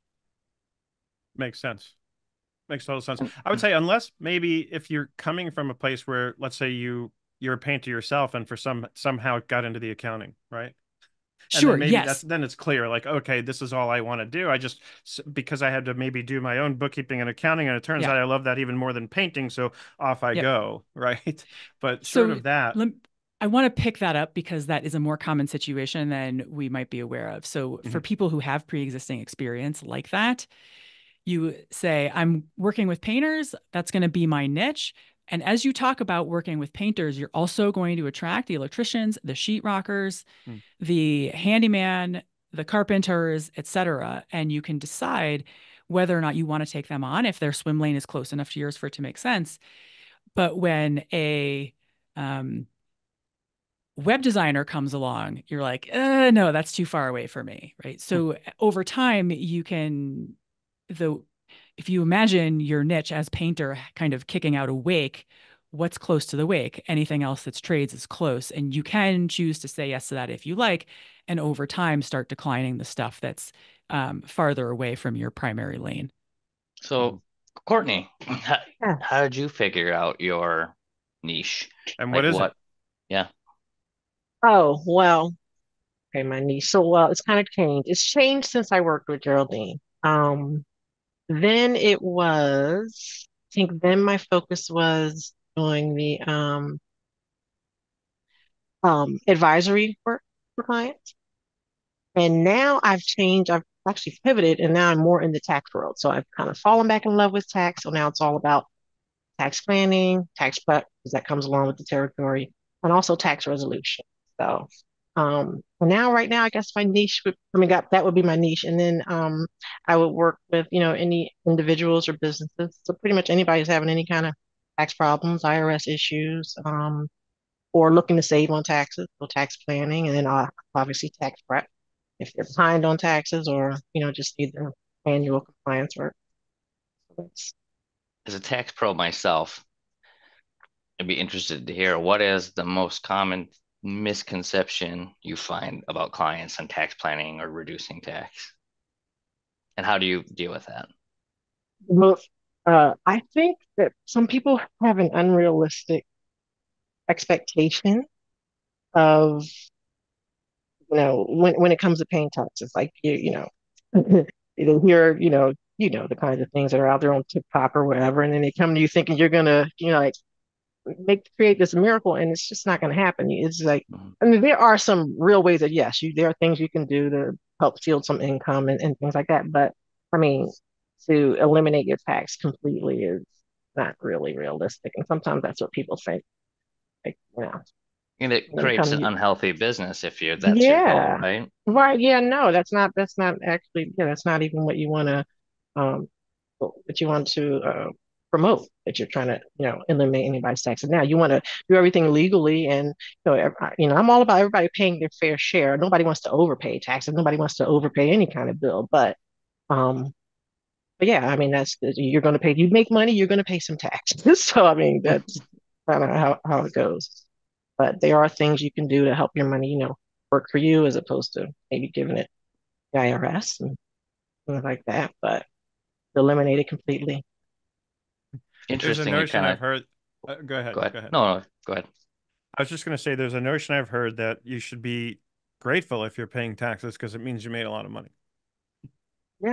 Makes sense. Makes total sense. I would say, unless maybe if you're coming from a place where, let's say you you're a painter yourself and for some somehow got into the accounting, right? And sure. Then maybe yes. That's, then it's clear, like, okay, this is all I want to do. I just, because I had to maybe do my own bookkeeping and accounting, and it turns yeah. out I love that even more than painting. So off I yep. go, right? But so short of that. Let, I want to pick that up because that is a more common situation than we might be aware of. So mm-hmm. for people who have pre-existing experience like that, you say, I'm working with painters. That's going to be my niche. And as you talk about working with painters, you're also going to attract the electricians, the sheetrockers, mm. the handyman, the carpenters, et cetera. And you can decide whether or not you want to take them on, if their swim lane is close enough to yours for it to make sense. But when a um, web designer comes along, you're like, uh, no, that's too far away for me, right? So mm. over time, you can... the if you imagine your niche as painter kind of kicking out a wake, what's close to the wake? Anything else that's trades is close. And you can choose to say yes to that if you like, and over time start declining the stuff that's um, farther away from your primary lane. So, Courtney, how, yeah. how did you figure out your niche? And what like is what? it? Yeah. Oh, well, okay, my niche. So, well, it's kind of changed. It's changed since I worked with Geraldine. Um, Then it was, I think then my focus was doing the um, um, advisory work for clients. And now I've changed, I've actually pivoted, and now I'm more in the tax world. So I've kind of fallen back in love with tax. So now it's all about tax planning, tax prep, because that comes along with the territory, and also tax resolution. So Um, and now, right now, I guess my niche would, I mean, that, that would be my niche. And then um, I would work with, you know, any individuals or businesses. So pretty much anybody who's having any kind of tax problems, I R S issues, um, or looking to save on taxes, so tax planning, and then uh, obviously tax prep if they're behind on taxes or, you know, just need their annual compliance work. So that's, As a tax pro myself, I'd be interested to hear what is the most common misconception you find about clients and tax planning or reducing tax, and how do you deal with that? well, uh, I think that some people have an unrealistic expectation of, you know, when when it comes to paying taxes, like you, you know, you know, hear, you know, you know, the kinds of things that are out there on TikTok or whatever, and then they come to you thinking you're gonna, you know, like make create this miracle, and it's just not gonna happen. It's like, Mhm. I mean, there are some real ways that yes, you there are things you can do to help shield some income and, and things like that. But I mean, to eliminate your tax completely is not really realistic. And sometimes that's what people think. Like, you know, And it they creates come an to you. unhealthy business if you that's your goal, Yeah. right? Right. Yeah. No, that's not, that's not actually, yeah, that's not even what you want to, um, what you want to, uh, promote that you're trying to, you know, eliminate anybody's taxes. Now you want to do everything legally and, you know, ev- you know, I'm all about everybody paying their fair share. Nobody wants to overpay taxes. Nobody wants to overpay any kind of bill, but, um, but yeah, I mean, that's, you're going to pay, you make money, you're going to pay some taxes. So, I mean, that's kind of how, how it goes. But there are things you can do to help your money, you know, work for you as opposed to maybe giving it the I R S and things like that. But eliminate it completely. There's a Interesting. You notion kind I've of heard. Uh, go go ahead. ahead. Go ahead. No, no, go ahead. I was just going to say there's a notion I've heard that you should be grateful if you're paying taxes because it means you made a lot of money. Yeah.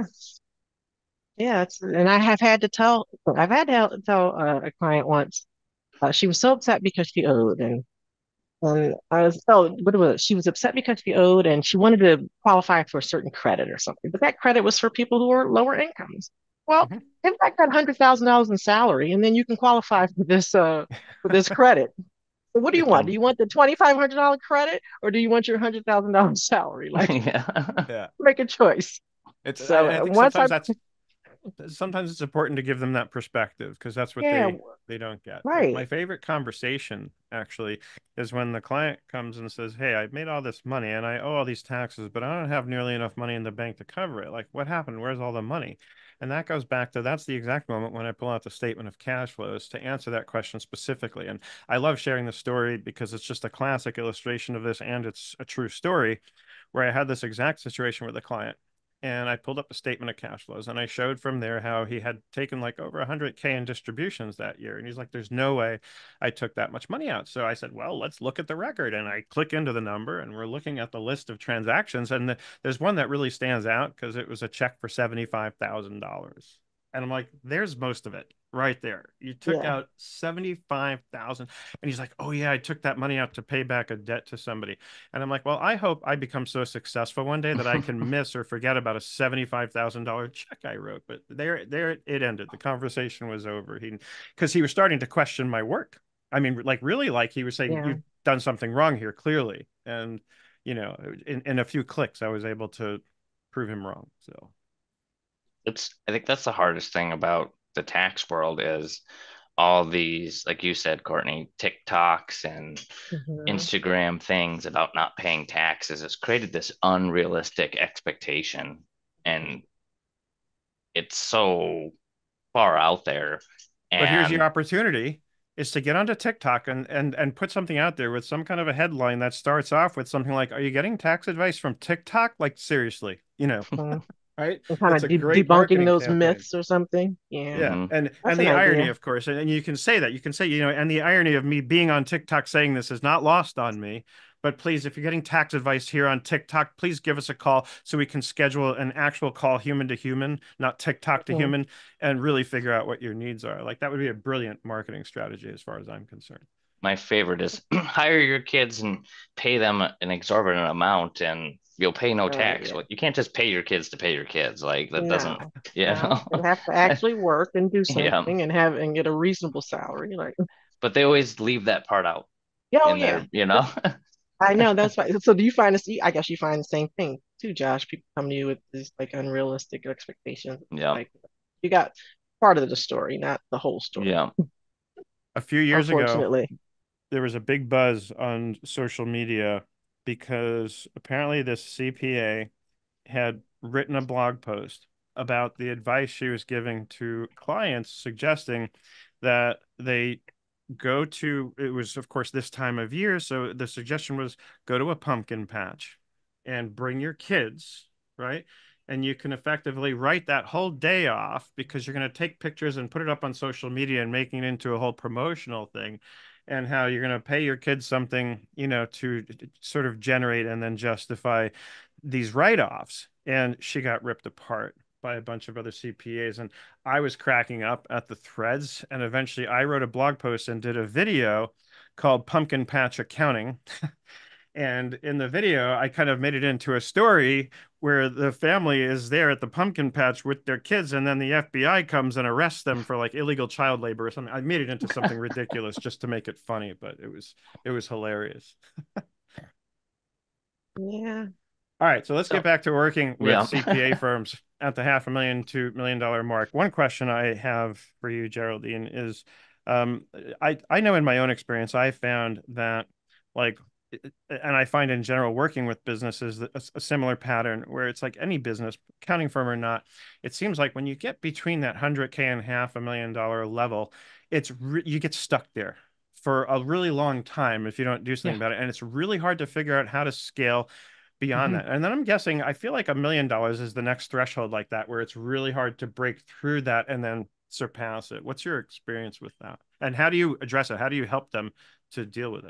Yeah. It's, and I have had to tell, I've had to tell uh, a client once, uh, she was so upset because she owed. And, and I was, oh, what was it? She was upset because she owed and she wanted to qualify for a certain credit or something. But that credit was for people who were lower incomes. Well, Mhm. in fact, that one hundred thousand dollars in salary, and then you can qualify for this, uh, for this credit. So what do you want? Do And you want the twenty-five hundred dollars credit or do you want your one hundred thousand dollars salary? Like, yeah. Yeah. make a choice. It's So I, I uh, think once I, sometimes that's sometimes it's important to give them that perspective because that's what yeah, they they don't get. But my right. favorite conversation actually is when the client comes and says, "Hey, I've made all this money and I owe all these taxes, but I don't have nearly enough money in the bank to cover it. Like, what happened? Where's all the money?" And that goes back to that's the exact moment when I pull out the statement of cash flows to answer that question specifically. And I love sharing the story because it's just a classic illustration of this and it's a true story where I had this exact situation with a client and I pulled up a statement of cash flows and I showed from there how he had taken like over one hundred K in distributions that year. And he's like, there's no way I took that much money out. So I said, well, let's look at the record. And I click into the number and we're looking at the list of transactions. And the, there's one that really stands out because it was a check for seventy-five thousand dollars. And I'm like, there's most of it right there. You took Yeah. out seventy-five thousand. And he's like, oh, yeah, I took that money out to pay back a debt to somebody. And I'm like, well, I hope I become so successful one day that I can miss or forget about a seventy-five thousand dollars check I wrote. But there, there it ended. The conversation was over. He, because he was starting to question my work. I mean, like really, like he was saying, Yeah. you've done something wrong here, clearly. And, you know, in, in a few clicks, I was able to prove him wrong. So, It's I think that's the hardest thing about the tax world is all these, like you said, Courtney, TikToks and Mhm. Instagram things about not paying taxes. It's created this unrealistic expectation. And it's so far out there. but here's your And opportunity is to get onto TikTok and and and put something out there with some kind of a headline that starts off with something like, "Are you getting tax advice from TikTok?" Like seriously, you know, Mhm. right? And kind It's of a de great debunking marketing those campaign. myths or something. Yeah. Yeah, mhm. and That's and an the irony, idea. of course, and, and you can say that. You can say, you know, and the irony of me being on TikTok saying this is not lost on me. But please, if you're getting tax advice here on TikTok, please give us a call so we can schedule an actual call human to human, not TikTok to Mhm. human, and really figure out what your needs are. Like that would be a brilliant marketing strategy as far as I'm concerned. My favorite is hire your kids and pay them an exorbitant amount and you'll pay no Oh, tax. yeah. Well, you can't just pay your kids to pay your kids. Like that doesn't, No. you No. know? They have to actually work and do Yeah. something and have and get a reasonable salary. Like, But they always leave that part out yeah, oh in yeah. there, you know? I know that's why. So do you find this? I guess you find the same thing too, Josh. People come to you with these like unrealistic expectations. Yeah. Like you got part of the story, not the whole story. Yeah. A few years ago, Unfortunately. there was a big buzz on social media because apparently this C P A had written a blog post about the advice she was giving to clients, suggesting that they go to, it was, of course, this time of year. So the suggestion was go to a pumpkin patch and bring your kids, right? And you can effectively write that whole day off because you're going to take pictures and put it up on social media and making it into a whole promotional thing. And how you're going to pay your kids something, you know, to sort of generate and then justify these write-offs. And she got ripped apart by a bunch of other C P As. And I was cracking up at the threads. And eventually I wrote a blog post and did a video called Pumpkin Patch Accounting. And in the video, I kind of made it into a story where the family is there at the pumpkin patch with their kids, and then the F B I comes and arrests them for like illegal child labor or something. I made it into something ridiculous just to make it funny, but it was it was hilarious. Yeah. All right, so let's So, get back to working with yeah. C P A firms at the half a million to million dollar mark. One question I have for you, Geraldine, is um, I I know in my own experience I found that like, and I find in general working with businesses that a, a similar pattern where it's like any business, accounting firm or not, it seems like when you get between that one hundred K and half a million dollar level, it's re- you get stuck there for a really long time if you don't do something Yeah. about it, and it's really hard to figure out how to scale beyond Mhm. that. And then I'm guessing, I feel like a million dollars is the next threshold like that, where it's really hard to break through that and then surpass it. What's your experience with that? And how do you address it? How do you help them to deal with it?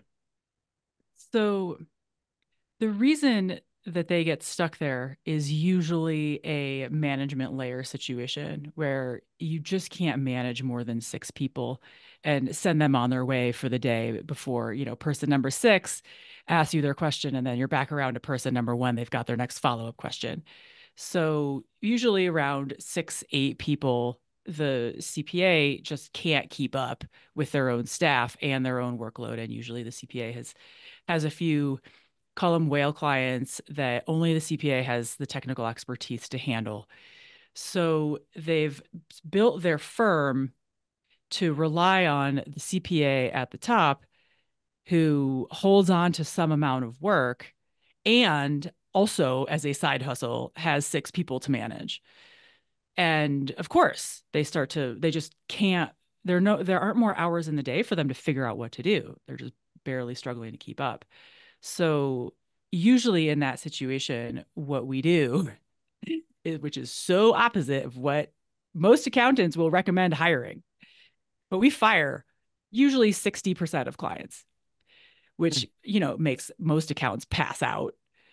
So the reason that they get stuck there is usually a management layer situation where you just can't manage more than six people and send them on their way for the day before, you know, person number six asks you their question, and then you're back around to person number one. They've got their next follow-up question. So usually around six, eight people, the C P A just can't keep up with their own staff and their own workload. And usually the C P A has has a few, call them whale clients, that only the C P A has the technical expertise to handle. So they've built their firm to rely on the C P A at the top who holds on to some amount of work and also, as a side hustle, has six people to manage. And of course, they start to, they just can't, there no, there aren't more hours in the day for them to figure out what to do. They're just barely struggling to keep up. So usually in that situation, what we do, is, which is so opposite of what most accountants will recommend hiring, but we fire usually sixty percent of clients, which, you know, makes most accountants pass out.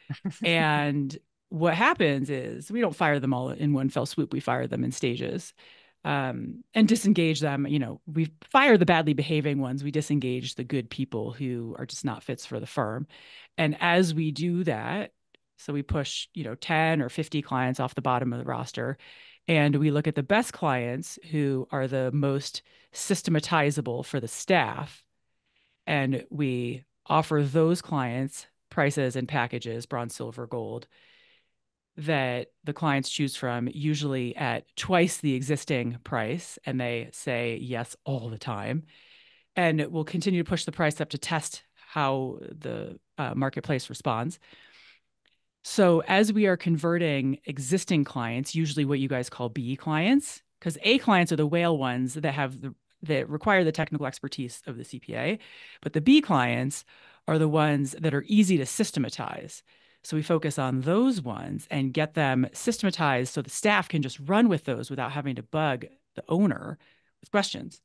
And what happens is we don't fire them all in one fell swoop. We fire them in stages, um, and disengage them. You know, we fire the badly behaving ones. We disengage the good people who are just not fits for the firm. And as we do that, so we push, you know, ten or fifty clients off the bottom of the roster, and we look at the best clients who are the most systematizable for the staff, and we offer those clients prices and packages, bronze, silver, gold, that the clients choose from, usually at twice the existing price. And they say yes all the time. And we'll continue to push the price up to test how the uh, marketplace responds. So as we are converting existing clients, usually what you guys call B clients, because A clients are the whale ones that have the that require the technical expertise of the C P A, but the B clients are the ones that are easy to systematize. So we focus on those ones and get them systematized so the staff can just run with those without having to bug the owner with questions.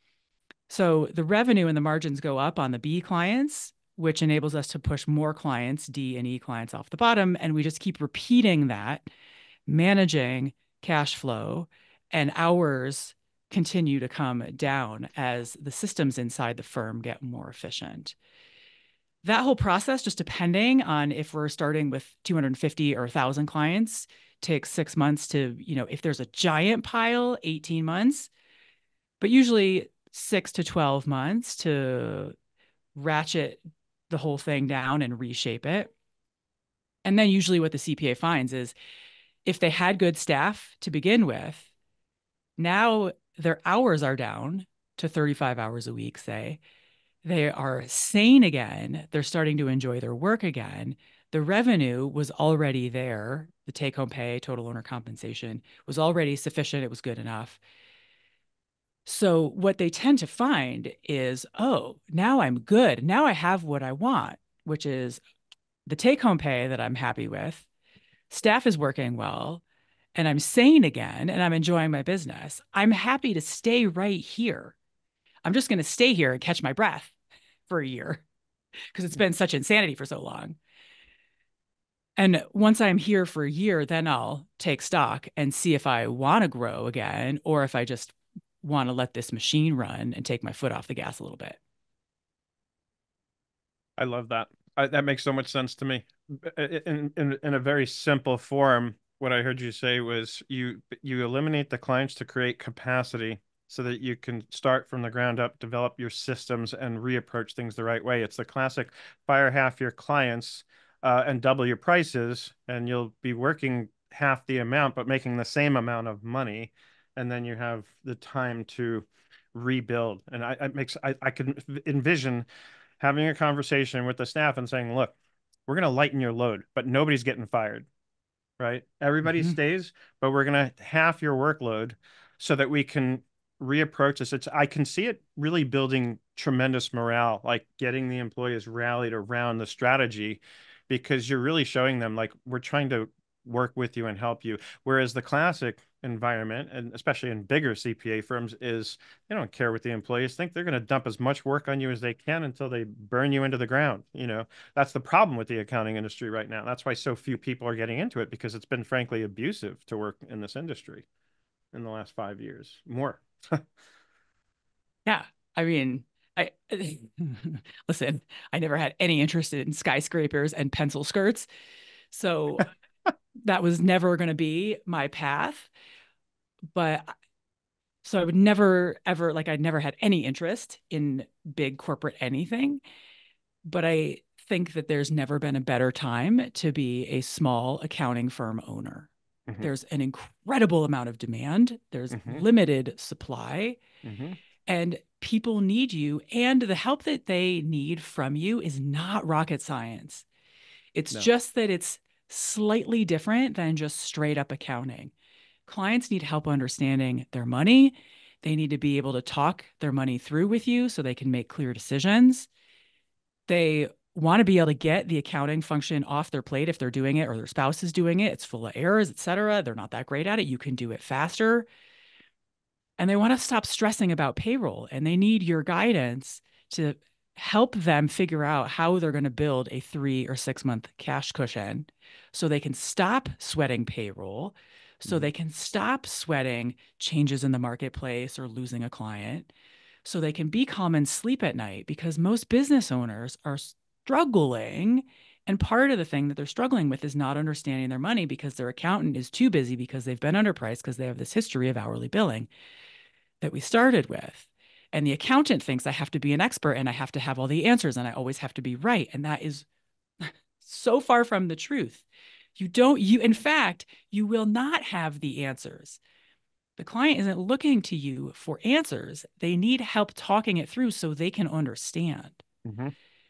So the revenue and the margins go up on the B clients, which enables us to push more clients, D and E clients, off the bottom. And we just keep repeating that, managing cash flow, and hours continue to come down as the systems inside the firm get more efficient. That whole process, just depending on if we're starting with two hundred fifty or one thousand clients, takes six months to, you know, if there's a giant pile, eighteen months, but usually six to twelve months to ratchet the whole thing down and reshape it. And then usually what the C P A finds is if they had good staff to begin with, now their hours are down to thirty-five hours a week, say. They are sane again. They're starting to enjoy their work again. The revenue was already there. The take-home pay, total owner compensation was already sufficient. It was good enough. So what they tend to find is, oh, now I'm good. Now I have what I want, which is the take-home pay that I'm happy with. Staff is working well, and I'm sane again, and I'm enjoying my business. I'm happy to stay right here. I'm just going to stay here and catch my breath for a year because it's been such insanity for so long. And once I'm here for a year, then I'll take stock and see if I want to grow again or if I just want to let this machine run and take my foot off the gas a little bit. I love that. I, that makes so much sense to me. In, in in a very simple form, what I heard you say was you you eliminate the clients to create capacity so that you can start from the ground up, develop your systems, and reapproach things the right way. It's the classic fire half your clients uh, and double your prices, and you'll be working half the amount but making the same amount of money, and then you have the time to rebuild. And I, it makes I, I can envision having a conversation with the staff and saying, look, we're going to lighten your load, but nobody's getting fired, right? Everybody Mm-hmm. stays, but we're going to half your workload so that we can reapproach this. It's, I can see it really building tremendous morale, like getting the employees rallied around the strategy, because you're really showing them like, we're trying to work with you and help you. Whereas the classic environment, and especially in bigger C P A firms, is they don't care what the employees think. They're going to dump as much work on you as they can until they burn you into the ground. You know, that's the problem with the accounting industry right now. That's why so few people are getting into it, because it's been frankly abusive to work in this industry in the last five years, more. Yeah. I mean, I listen, I never had any interest in skyscrapers and pencil skirts. So that was never going to be my path. But so I would never, ever, like, I'd never had any interest in big corporate anything. But I think that there's never been a better time to be a small accounting firm owner. Mm-hmm. There's an incredible amount of demand. There's mm-hmm. limited supply. Mm-hmm. And people need you. And the help that they need from you is not rocket science. It's no. just that it's slightly different than just straight up accounting. Clients need help understanding their money. They need to be able to talk their money through with you so they can make clear decisions. They want to be able to get the accounting function off their plate if they're doing it or their spouse is doing it. It's full of errors, et cetera. They're not that great at it. You can do it faster. And they want to stop stressing about payroll, and they need your guidance to help them figure out how they're going to build a three or six month cash cushion so they can stop sweating payroll, so they can stop sweating changes in the marketplace or losing a client, so they can be calm and sleep at night, because most business owners are struggling. And part of the thing that they're struggling with is not understanding their money because their accountant is too busy because they've been underpriced because they have this history of hourly billing that we started with. And the accountant thinks I have to be an expert and I have to have all the answers and I always have to be right. And that is so far from the truth. You don't, you, in fact, you will not have the answers. The client isn't looking to you for answers. They need help talking it through so they can understand. Mm-hmm.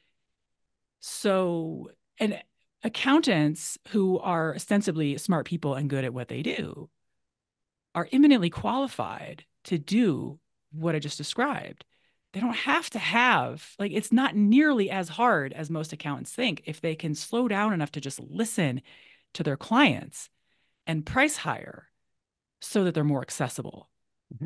So, and accountants who are ostensibly smart people and good at what they do are eminently qualified to do what I just described. They don't have to have, like, it's not nearly as hard as most accountants think if they can slow down enough to just listen to their clients and price higher so that they're more accessible. Mm-hmm.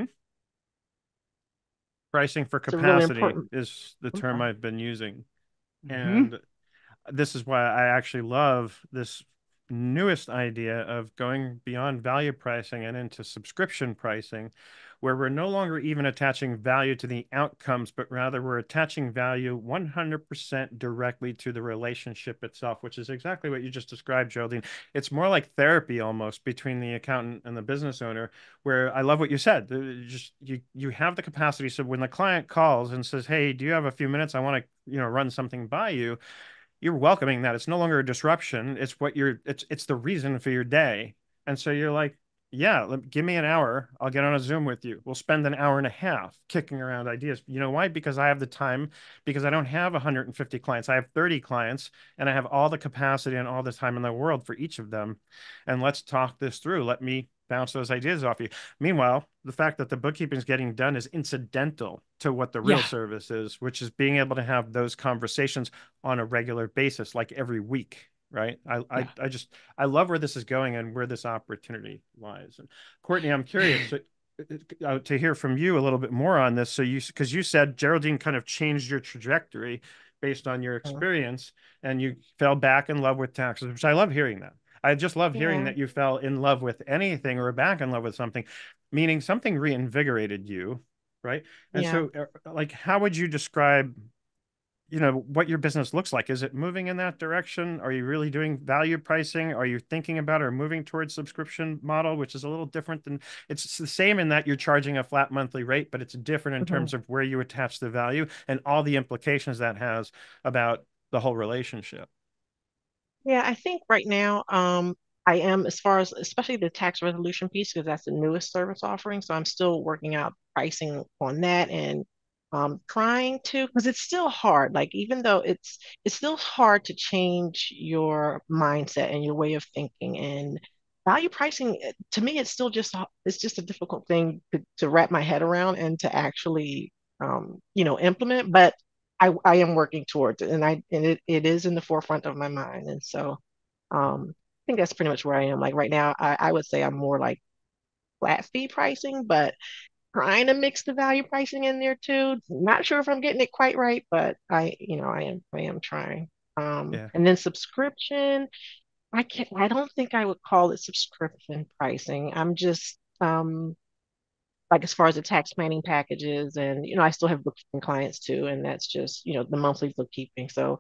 Pricing for capacity really is the term okay. I've been using. Mm-hmm. And this is why I actually love this newest idea of going beyond value pricing and into subscription pricing, where we're no longer even attaching value to the outcomes, but rather we're attaching value one hundred percent directly to the relationship itself, which is exactly what you just described, Geraldine. It's more like therapy almost between the accountant and the business owner, where I love what you said. Just you you have the capacity. So when the client calls and says, "Hey, do you have a few minutes? I want to, you know, run something by you," you're welcoming that. It's no longer a disruption. It's what you're, it's, it's the reason for your day. And so you're like, yeah, let, give me an hour. I'll get on a Zoom with you. We'll spend an hour and a half kicking around ideas. You know why? Because I have the time, because I don't have one hundred fifty clients. I have thirty clients and I have all the capacity and all the time in the world for each of them. And let's talk this through. Let me bounce those ideas off you. Meanwhile, the fact that the bookkeeping is getting done is incidental to what the real Yeah. service is, which is being able to have those conversations on a regular basis, like every week. Right. I, I, Yeah. I just, I love where this is going and where this opportunity lies. And Courtney, I'm curious so, uh, to hear from you a little bit more on this. So you, because you said Geraldine kind of changed your trajectory based on your experience and you fell back in love with taxes, which I love hearing that. I just love hearing Yeah. that you fell in love with anything or back in love with something, meaning something reinvigorated you, right? And Yeah. so, uh, like, how would you describe, you know, what your business looks like? Is it moving in that direction? Are you really doing value pricing? Are you thinking about or moving towards subscription model, which is a little different than, it's the same in that you're charging a flat monthly rate, but it's different in Mhm. terms of where you attach the value and all the implications that has about the whole relationship. Yeah, I think right now, um, I am as far as especially the tax resolution piece because that's the newest service offering. So I'm still working out pricing on that and um, trying to because it's still hard. Like even though it's it's still hard to change your mindset and your way of thinking and value pricing eh, to me it's still just a- it's just a difficult thing to, to wrap my head around and to actually um, you know implement. But I, I am working towards it and I and it, it is in the forefront of my mind. And so um I think that's pretty much where I am. Like right now, I, I would say I'm more like flat fee pricing, but trying to mix the value pricing in there too. Not sure if I'm getting it quite right, but I, you know, I am I am trying. Um, Yeah. and then subscription, I can't I don't think I would call it subscription pricing. I'm just um like as far as the tax planning packages and you know I still have bookkeeping clients too and that's just you know the monthly bookkeeping so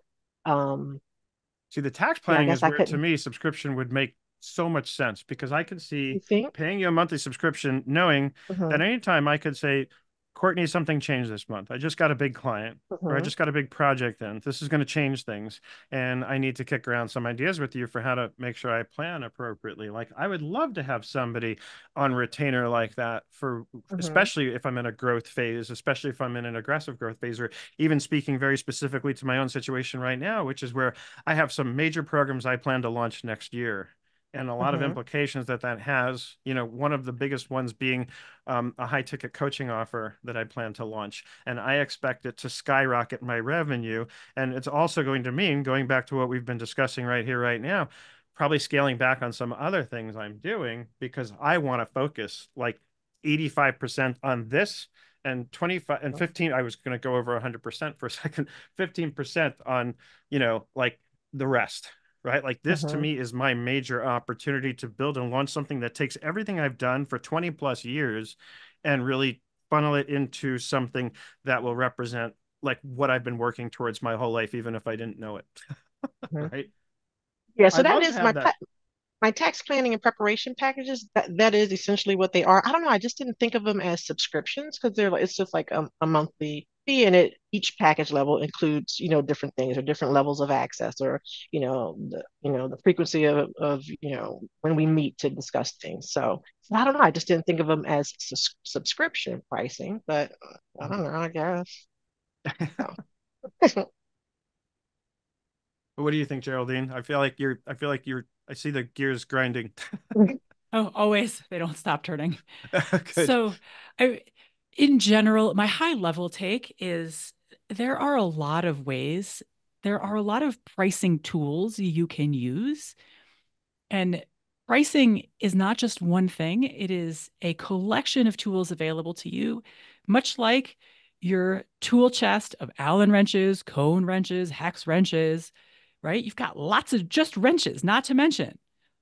um See, the tax yeah I planning guess is I where to couldn't me subscription would make so much sense because I could you see think paying you a monthly subscription, knowing that uh-huh, anytime I could say, Courtney, something changed this month. I just got a big client or I uh-huh, just got a big project in. This is going to change things. And I need to kick around some ideas with you for how to make sure I plan appropriately. Like I would love to have somebody on retainer like that for, uh-huh, especially if I'm in a growth phase, especially if I'm in an aggressive growth phase, or even speaking very specifically to my own situation right now, which is where I have some major programs I plan to launch next year and a lot of uh-huh, implications that that has. You know, one of the biggest ones being um, a high ticket coaching offer that I plan to launch. And I expect it to skyrocket my revenue. And it's also going to mean, going back to what we've been discussing right here, right now, probably scaling back on some other things I'm doing because I want to focus like eighty-five percent on this and twenty-five and fifteen. I was going to go over one hundred percent for a second, fifteen percent on, you know, like the rest, right? Like this to uh-huh. me is my major opportunity to build and launch something that takes everything I've done for twenty plus years and really funnel it into something that will represent like what I've been working towards my whole life, even if I didn't know it. Uh-huh. Right. Yeah, so I'd that love to is my have that. my tax planning and preparation packages that, that is essentially what they are. I don't know, I just didn't think of them as subscriptions because they're like it's just like a, a monthly fee and it each package level includes you know different things or different levels of access or you know the you know the frequency of, of you know when we meet to discuss things so, so I don't know I just didn't think of them as sus- subscription pricing but I don't know I guess so. What do you think, Geraldine? I feel like you're, I feel like you're, I see the gears grinding. Oh, always. They don't stop turning. Good. So, I, in general, my high level take is there are a lot of ways, there are a lot of pricing tools you can use. And pricing is not just one thing, it is a collection of tools available to you, much like your tool chest of Allen wrenches, cone wrenches, hex wrenches, right? You've got lots of just wrenches, not to mention.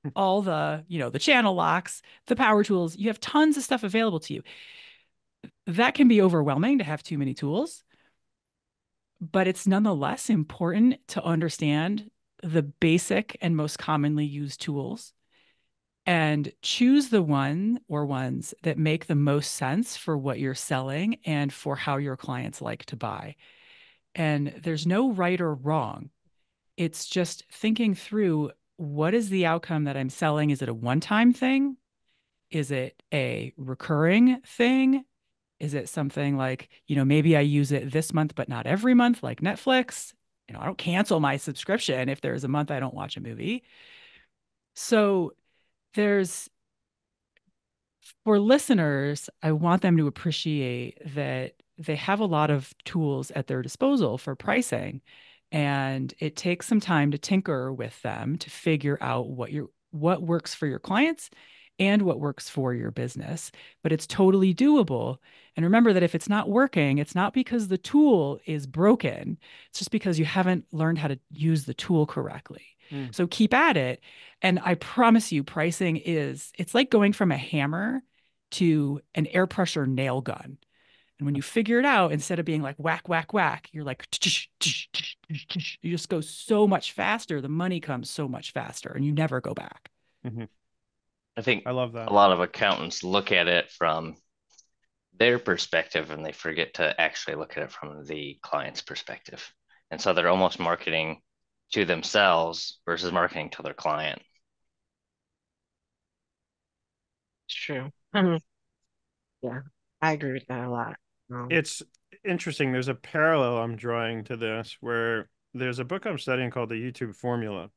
all the, you know, the channel locks, the power tools. You have tons of stuff available to you. That can be overwhelming to have too many tools, but it's nonetheless important to understand the basic and most commonly used tools and choose the one or ones that make the most sense for what you're selling and for how your clients like to buy. And there's no right or wrong. It's just thinking through, what is the outcome that I'm selling? Is it a one-time thing? Is it a recurring thing? Is it something like, you know, maybe I use it this month, but not every month, like Netflix? You know, I don't cancel my subscription if there's a month I don't watch a movie. So there's, for listeners, I want them to appreciate that they have a lot of tools at their disposal for pricing. And it takes some time to tinker with them to figure out what your what works for your clients and what works for your business. But it's totally doable. And remember that if it's not working, it's not because the tool is broken. It's just because you haven't learned how to use the tool correctly. Mm. So keep at it. And I promise you, pricing is, it's like going from a hammer to an air pressure nail gun. And when you figure it out, instead of being like whack, whack, whack, you're like, you just go so much faster. The money comes so much faster and you never go back. Mm-hmm. I think I love that. A lot of accountants look at it from their perspective and they forget to actually look at it from the client's perspective. And so they're almost marketing to themselves versus marketing to their client. It's true. Mm-hmm. Yeah, I agree with that a lot. Um, it's interesting. There's a parallel I'm drawing to this where there's a book I'm studying called The YouTube Formula.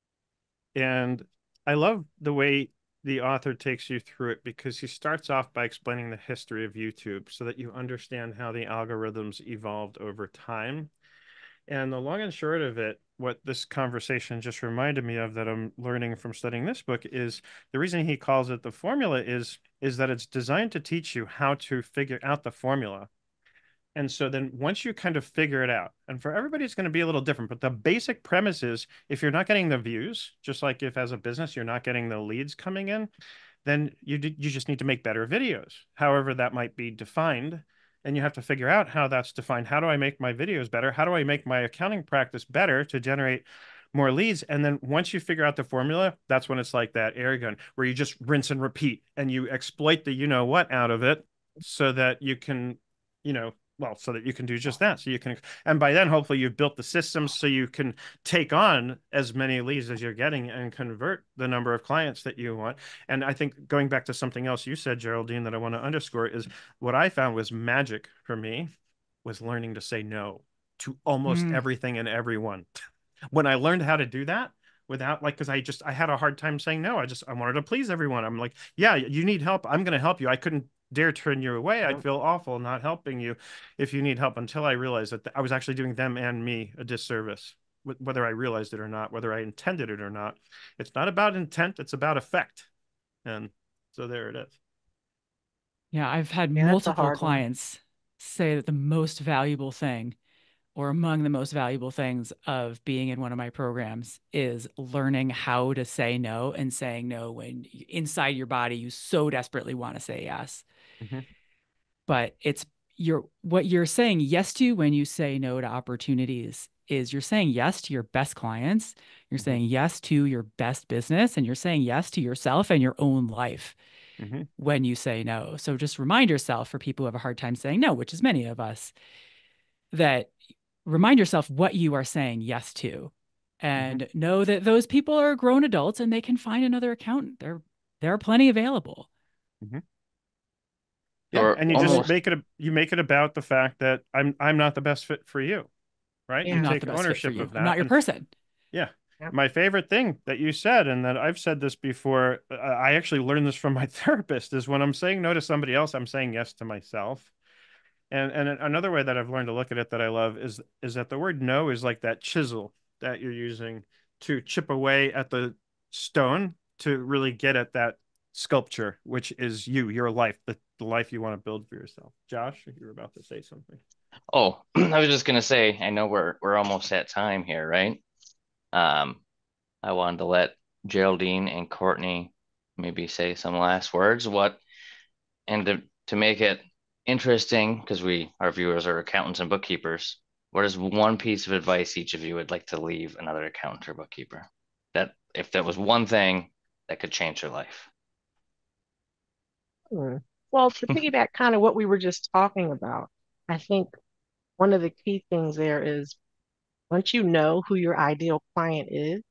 And I love the way the author takes you through it because he starts off by explaining the history of YouTube so that you understand how the algorithms evolved over time. And the long and short of it, what this conversation just reminded me of that I'm learning from studying this book is the reason he calls it the formula is, is that it's designed to teach you how to figure out the formula. And so then once you kind of figure it out, and for everybody, it's going to be a little different, but the basic premise is if you're not getting the views, just like if as a business, you're not getting the leads coming in, then you, you just need to make better videos, however that might be defined. And you have to figure out how that's defined. How do I make my videos better? How do I make my accounting practice better to generate more leads? And then once you figure out the formula, that's when it's like that air gun where you just rinse and repeat and you exploit the you know what out of it so that you can, you know, well, so that you can do just that. So you can, and by then, hopefully you've built the systems so you can take on as many leads as you're getting and convert the number of clients that you want. And I think going back to something else you said, Geraldine, that I want to underscore is what I found was magic for me was learning to say no to almost mm. everything and everyone. When I learned how to do that, without like, because I just, I had a hard time saying no. I just, I wanted to please everyone. I'm like, yeah, you need help. I'm going to help you. I couldn't dare turn you away. I'd feel awful not helping you if you need help until I realized that I was actually doing them and me a disservice, whether I realized it or not, whether I intended it or not. It's not about intent. It's about effect. And so there it is. Yeah. I've had yeah, multiple clients one. say that the most valuable thing or among the most valuable things of being in one of my programs is learning how to say no and saying no when inside your body you so desperately want to say yes. Mm-hmm. But it's your what you're saying yes to when you say no to opportunities is you're saying yes to your best clients, you're mm-hmm. saying yes to your best business, and you're saying yes to yourself and your own life mm-hmm. when you say no. So just remind yourself, for people who have a hard time saying no, which is many of us, that remind yourself what you are saying yes to, and mm-hmm. know that those people are grown adults and they can find another accountant. There, there are plenty available. Mm-hmm. Yeah, and you almost, just make it a, you make it about the fact that I'm I'm not the best fit for you, right? Yeah. You Not take ownership of that. I'm not your and, person. Yeah. yeah. My favorite thing that you said, and that I've said this before, uh, I actually learned this from my therapist, is when I'm saying no to somebody else, I'm saying yes to myself. And and another way that I've learned to look at it that I love is is that the word no is like that chisel that you're using to chip away at the stone to really get at that sculpture, which is you, your life, the, the life you want to build for yourself. Josh, you were about to say something. Oh, I was just gonna say, I know we're we're almost at time here, right? Um, I wanted to let Geraldine and Courtney maybe say some last words. What and to to make it interesting, because we our viewers are accountants and bookkeepers, what is one piece of advice each of you would like to leave another accountant or bookkeeper? That if that was one thing that could change their life. Hmm. Well, to piggyback kind of what we were just talking about, I think one of the key things there is once you know who your ideal client is,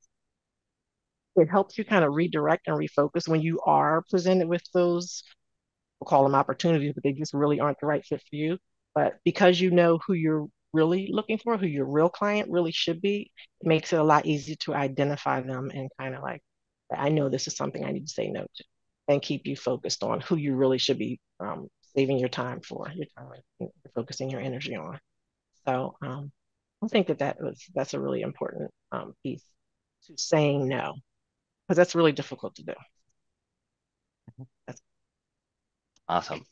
it helps you kind of redirect and refocus when you are presented with those, we'll call them opportunities, but they just really aren't the right fit for you. But because you know who you're really looking for, who your real client really should be, it makes it a lot easier to identify them and kind of like, I know this is something I need to say no to and keep you focused on who you really should be um, saving your time for, your time, focusing your energy on. So um, I think that that was that's a really important um, piece to saying no because that's really difficult to do. That's Awesome.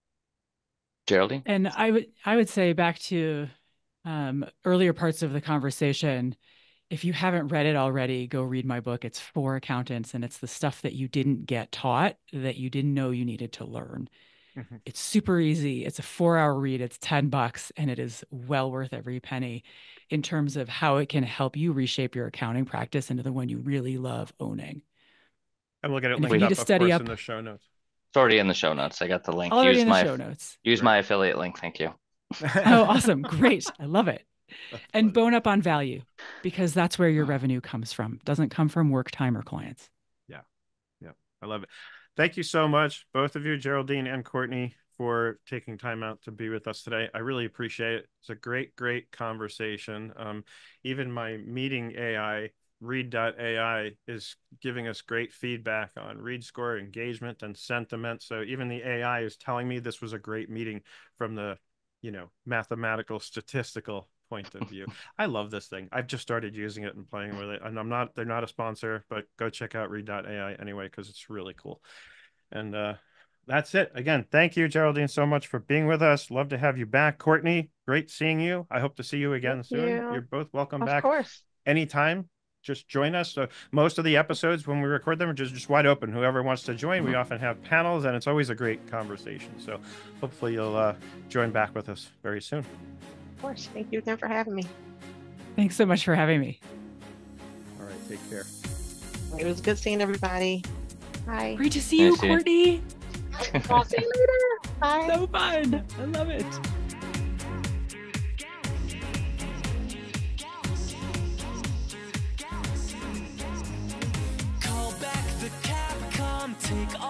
Geraldine? And I would I would say back to um, earlier parts of the conversation, if you haven't read it already, go read my book. It's for accountants, and it's the stuff that you didn't get taught that you didn't know you needed to learn. Mm-hmm. It's super easy. It's a four hour read. It's ten bucks, and it is well worth every penny in terms of how it can help you reshape your accounting practice into the one you really love owning. And we'll get it linked up, of course, up, in the show notes. It's already in the show notes. I got the link. Already use in the my, show notes. Use right. my affiliate link. Thank you. Oh, awesome. Great. I love it. And bone up on value, because that's where your revenue comes from. It doesn't come from work time or clients. Yeah. Yeah. I love it. Thank you so much, both of you, Geraldine and Courtney, for taking time out to be with us today. I really appreciate it. It's a great, great conversation. Um, even my meeting A I, read dot A I, is giving us great feedback on read score, engagement, and sentiment. So even the A I is telling me this was a great meeting from the, you know, mathematical, statistical point of view. I love this thing. I've just started using it and playing with it. And I'm not, they're not a sponsor, but go check out read dot A I anyway, because it's really cool. And uh, that's it. Again, thank you, Geraldine, so much for being with us. Love to have you back. Courtney, great seeing you. I hope to see you again thank soon. You. You're both welcome of back. Of course. Anytime. Just join us. So most of the episodes when we record them are just, just wide open. Whoever wants to join, we often have panels, and it's always a great conversation. So hopefully you'll uh, join back with us very soon. Of course. Thank you again for having me. Thanks so much for having me. All right. Take care. It was good seeing everybody. Bye. Great to see you, nice Courtney. I'll see you later. Bye. So fun. I love it. Take